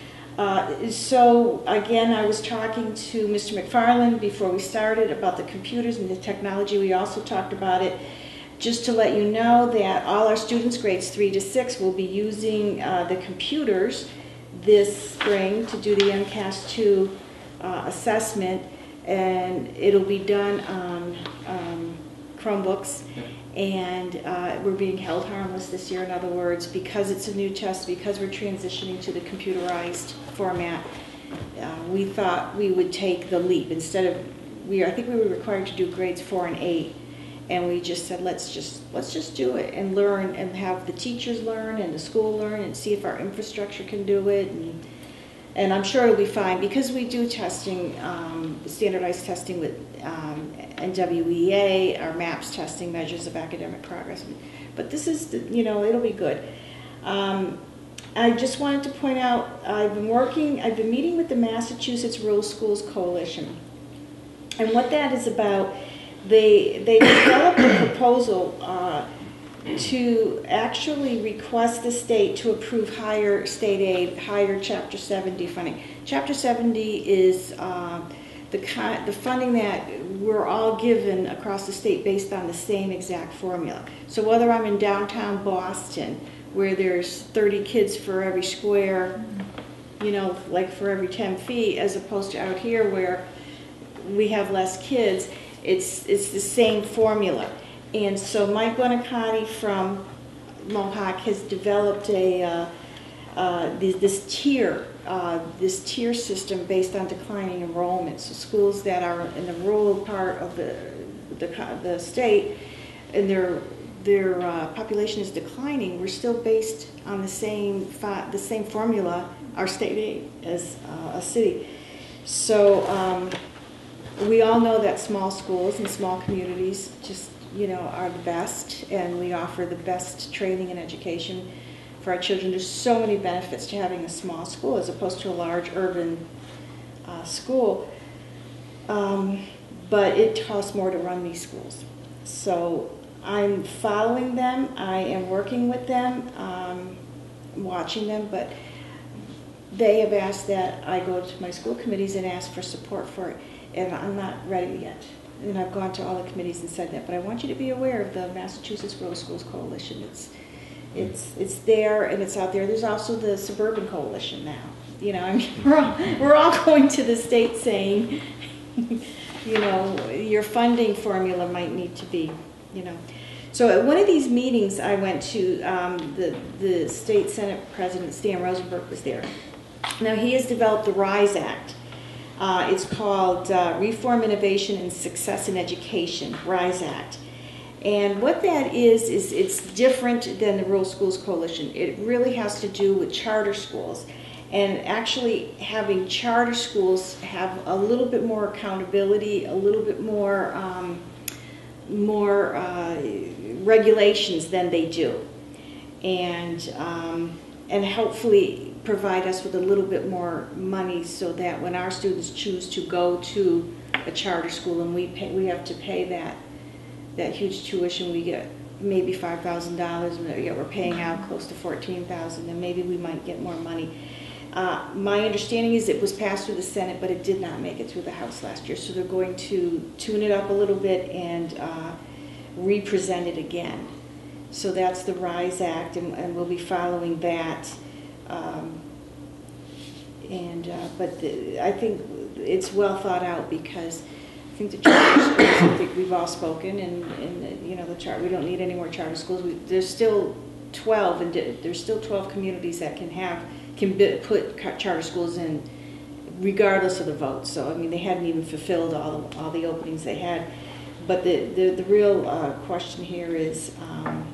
Uh, so again, I was talking to Mister McFarland before we started about the computers and the technology. We also talked about it. Just to let you know that all our students, grades three to six, will be using uh, the computers this spring to do the M C A S two uh, assessment. And it'll be done on um, Chromebooks, and uh, we're being held harmless this year. In other words, because it's a new test, because we're transitioning to the computerized format, uh, we thought we would take the leap. Instead of, we, I think we were required to do grades four and eight, and we just said, let's just let's just do it and learn, and have the teachers learn and the school learn, and see if our infrastructure can do it. And, And I'm sure it'll be fine because we do testing, um, standardized testing with um, N W E A, our MAPS testing, measures of academic progress. But this is, the, you know, it'll be good. Um, I just wanted to point out, I've been working, I've been meeting with the Massachusetts Rural Schools Coalition. And what that is about, they, they developed a proposal uh, to actually request the state to approve higher state aid, higher Chapter seventy funding. Chapter seventy is uh, the, kind, the funding that we're all given across the state based on the same exact formula. So whether I'm in downtown Boston, where there's thirty kids for every square, you know, like for every ten feet, as opposed to out here where we have less kids, it's, it's the same formula. And so Mike Bonicotti from Mohawk has developed a uh, uh, this, this tier uh, this tier system based on declining enrollment. So schools that are in the rural part of the the, the state and their their uh, population is declining, we're still based on the same the same formula, our state aid, as uh, a city. So um, we all know that small schools and small communities just, you know, are the best, and we offer the best training and education for our children. There's so many benefits to having a small school as opposed to a large urban uh, school, um, but it costs more to run these schools. So I'm following them, I am working with them, um, watching them, but they have asked that I go to my school committees and ask for support for it, and I'm not ready yet. And I've gone to all the committees and said that, but I want you to be aware of the Massachusetts Rural Schools Coalition. It's, it's, it's there and it's out there. There's also the Suburban Coalition now. You know, I mean, we're all, we're all going to the state saying, you know, your funding formula might need to be, you know. So at one of these meetings I went to, um, the, the state Senate President, Stan Rosenberg, was there. Now he has developed the RISE Act. Uh, it's called uh, Reform, Innovation, and Success in Education, RISE Act. And what that is, is it's different than the Rural Schools Coalition. It really has to do with charter schools. And actually having charter schools have a little bit more accountability, a little bit more, um, more uh, regulations than they do. And, um, and hopefully provide us with a little bit more money so that when our students choose to go to a charter school and we pay, we have to pay that that huge tuition, we get maybe five thousand dollars, and yet we're paying out close to fourteen thousand dollars, and maybe we might get more money. Uh, my understanding is it was passed through the Senate, but it did not make it through the House last year, so they're going to tune it up a little bit and uh, re-present it again. So that's the RISE Act, and, and we'll be following that. Um, and uh, but the, I think it's well thought out, because I think the charter schools, I think we've all spoken, and, and you know, the chart, we don't need any more charter schools. We, there's still twelve, and there's still twelve communities that can have can be, put charter schools in regardless of the vote. So, I mean, they hadn't even fulfilled all, all the openings they had. But the, the, the real uh, question here is, um,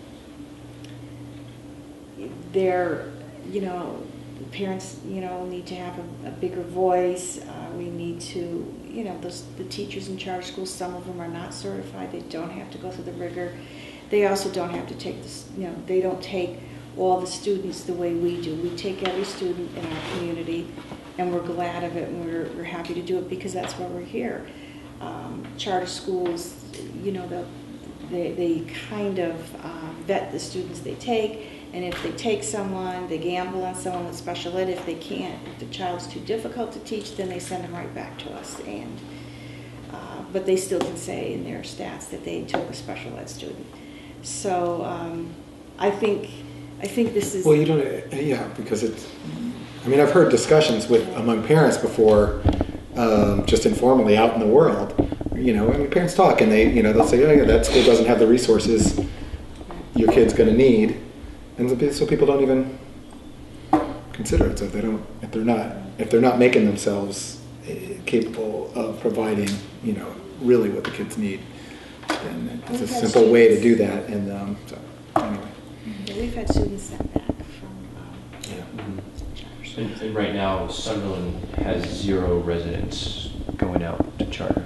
they're, you know, parents, you know, need to have a, a bigger voice. Uh, we need to, you know, those, the teachers in charter schools, some of them are not certified. They don't have to go through the rigor. They also don't have to take this, you know, they don't take all the students the way we do. We take every student in our community, and we're glad of it, and we're, we're happy to do it because that's why we're here. Um, charter schools, you know, the, they, they kind of uh, vet the students they take. And if they take someone, they gamble on someone with special ed. If they can't, if the child's too difficult to teach, then they send them right back to us. And uh, but they still can say in their stats that they took a special ed student. So um, I think I think this is. Well, you don't. Yeah, because it's. I mean, I've heard discussions with among parents before, um, just informally out in the world. You know, I mean, parents talk and they, you know, they'll say, "Oh, yeah, that school doesn't have the resources your kid's going to need." And so people don't even consider it. So if they don't, if they're not, if they're not making themselves capable of providing, you know, really what the kids need, then it's a simple way to do that. And um, so anyway, yeah, we've had students sent back from. Um, yeah. Mm-hmm. and, and right now, Sunderland has zero residents going out to charter.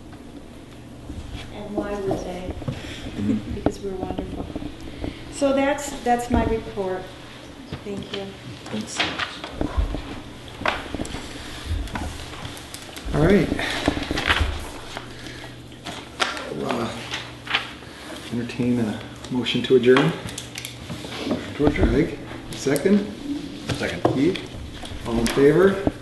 And why would they? Mm-hmm. Because we're wonderful. So that's that's my report. Thank you. Thanks. All right. I'll uh, entertain a motion to adjourn. To adjourn. Greg, second. Second. Keith, all in favor?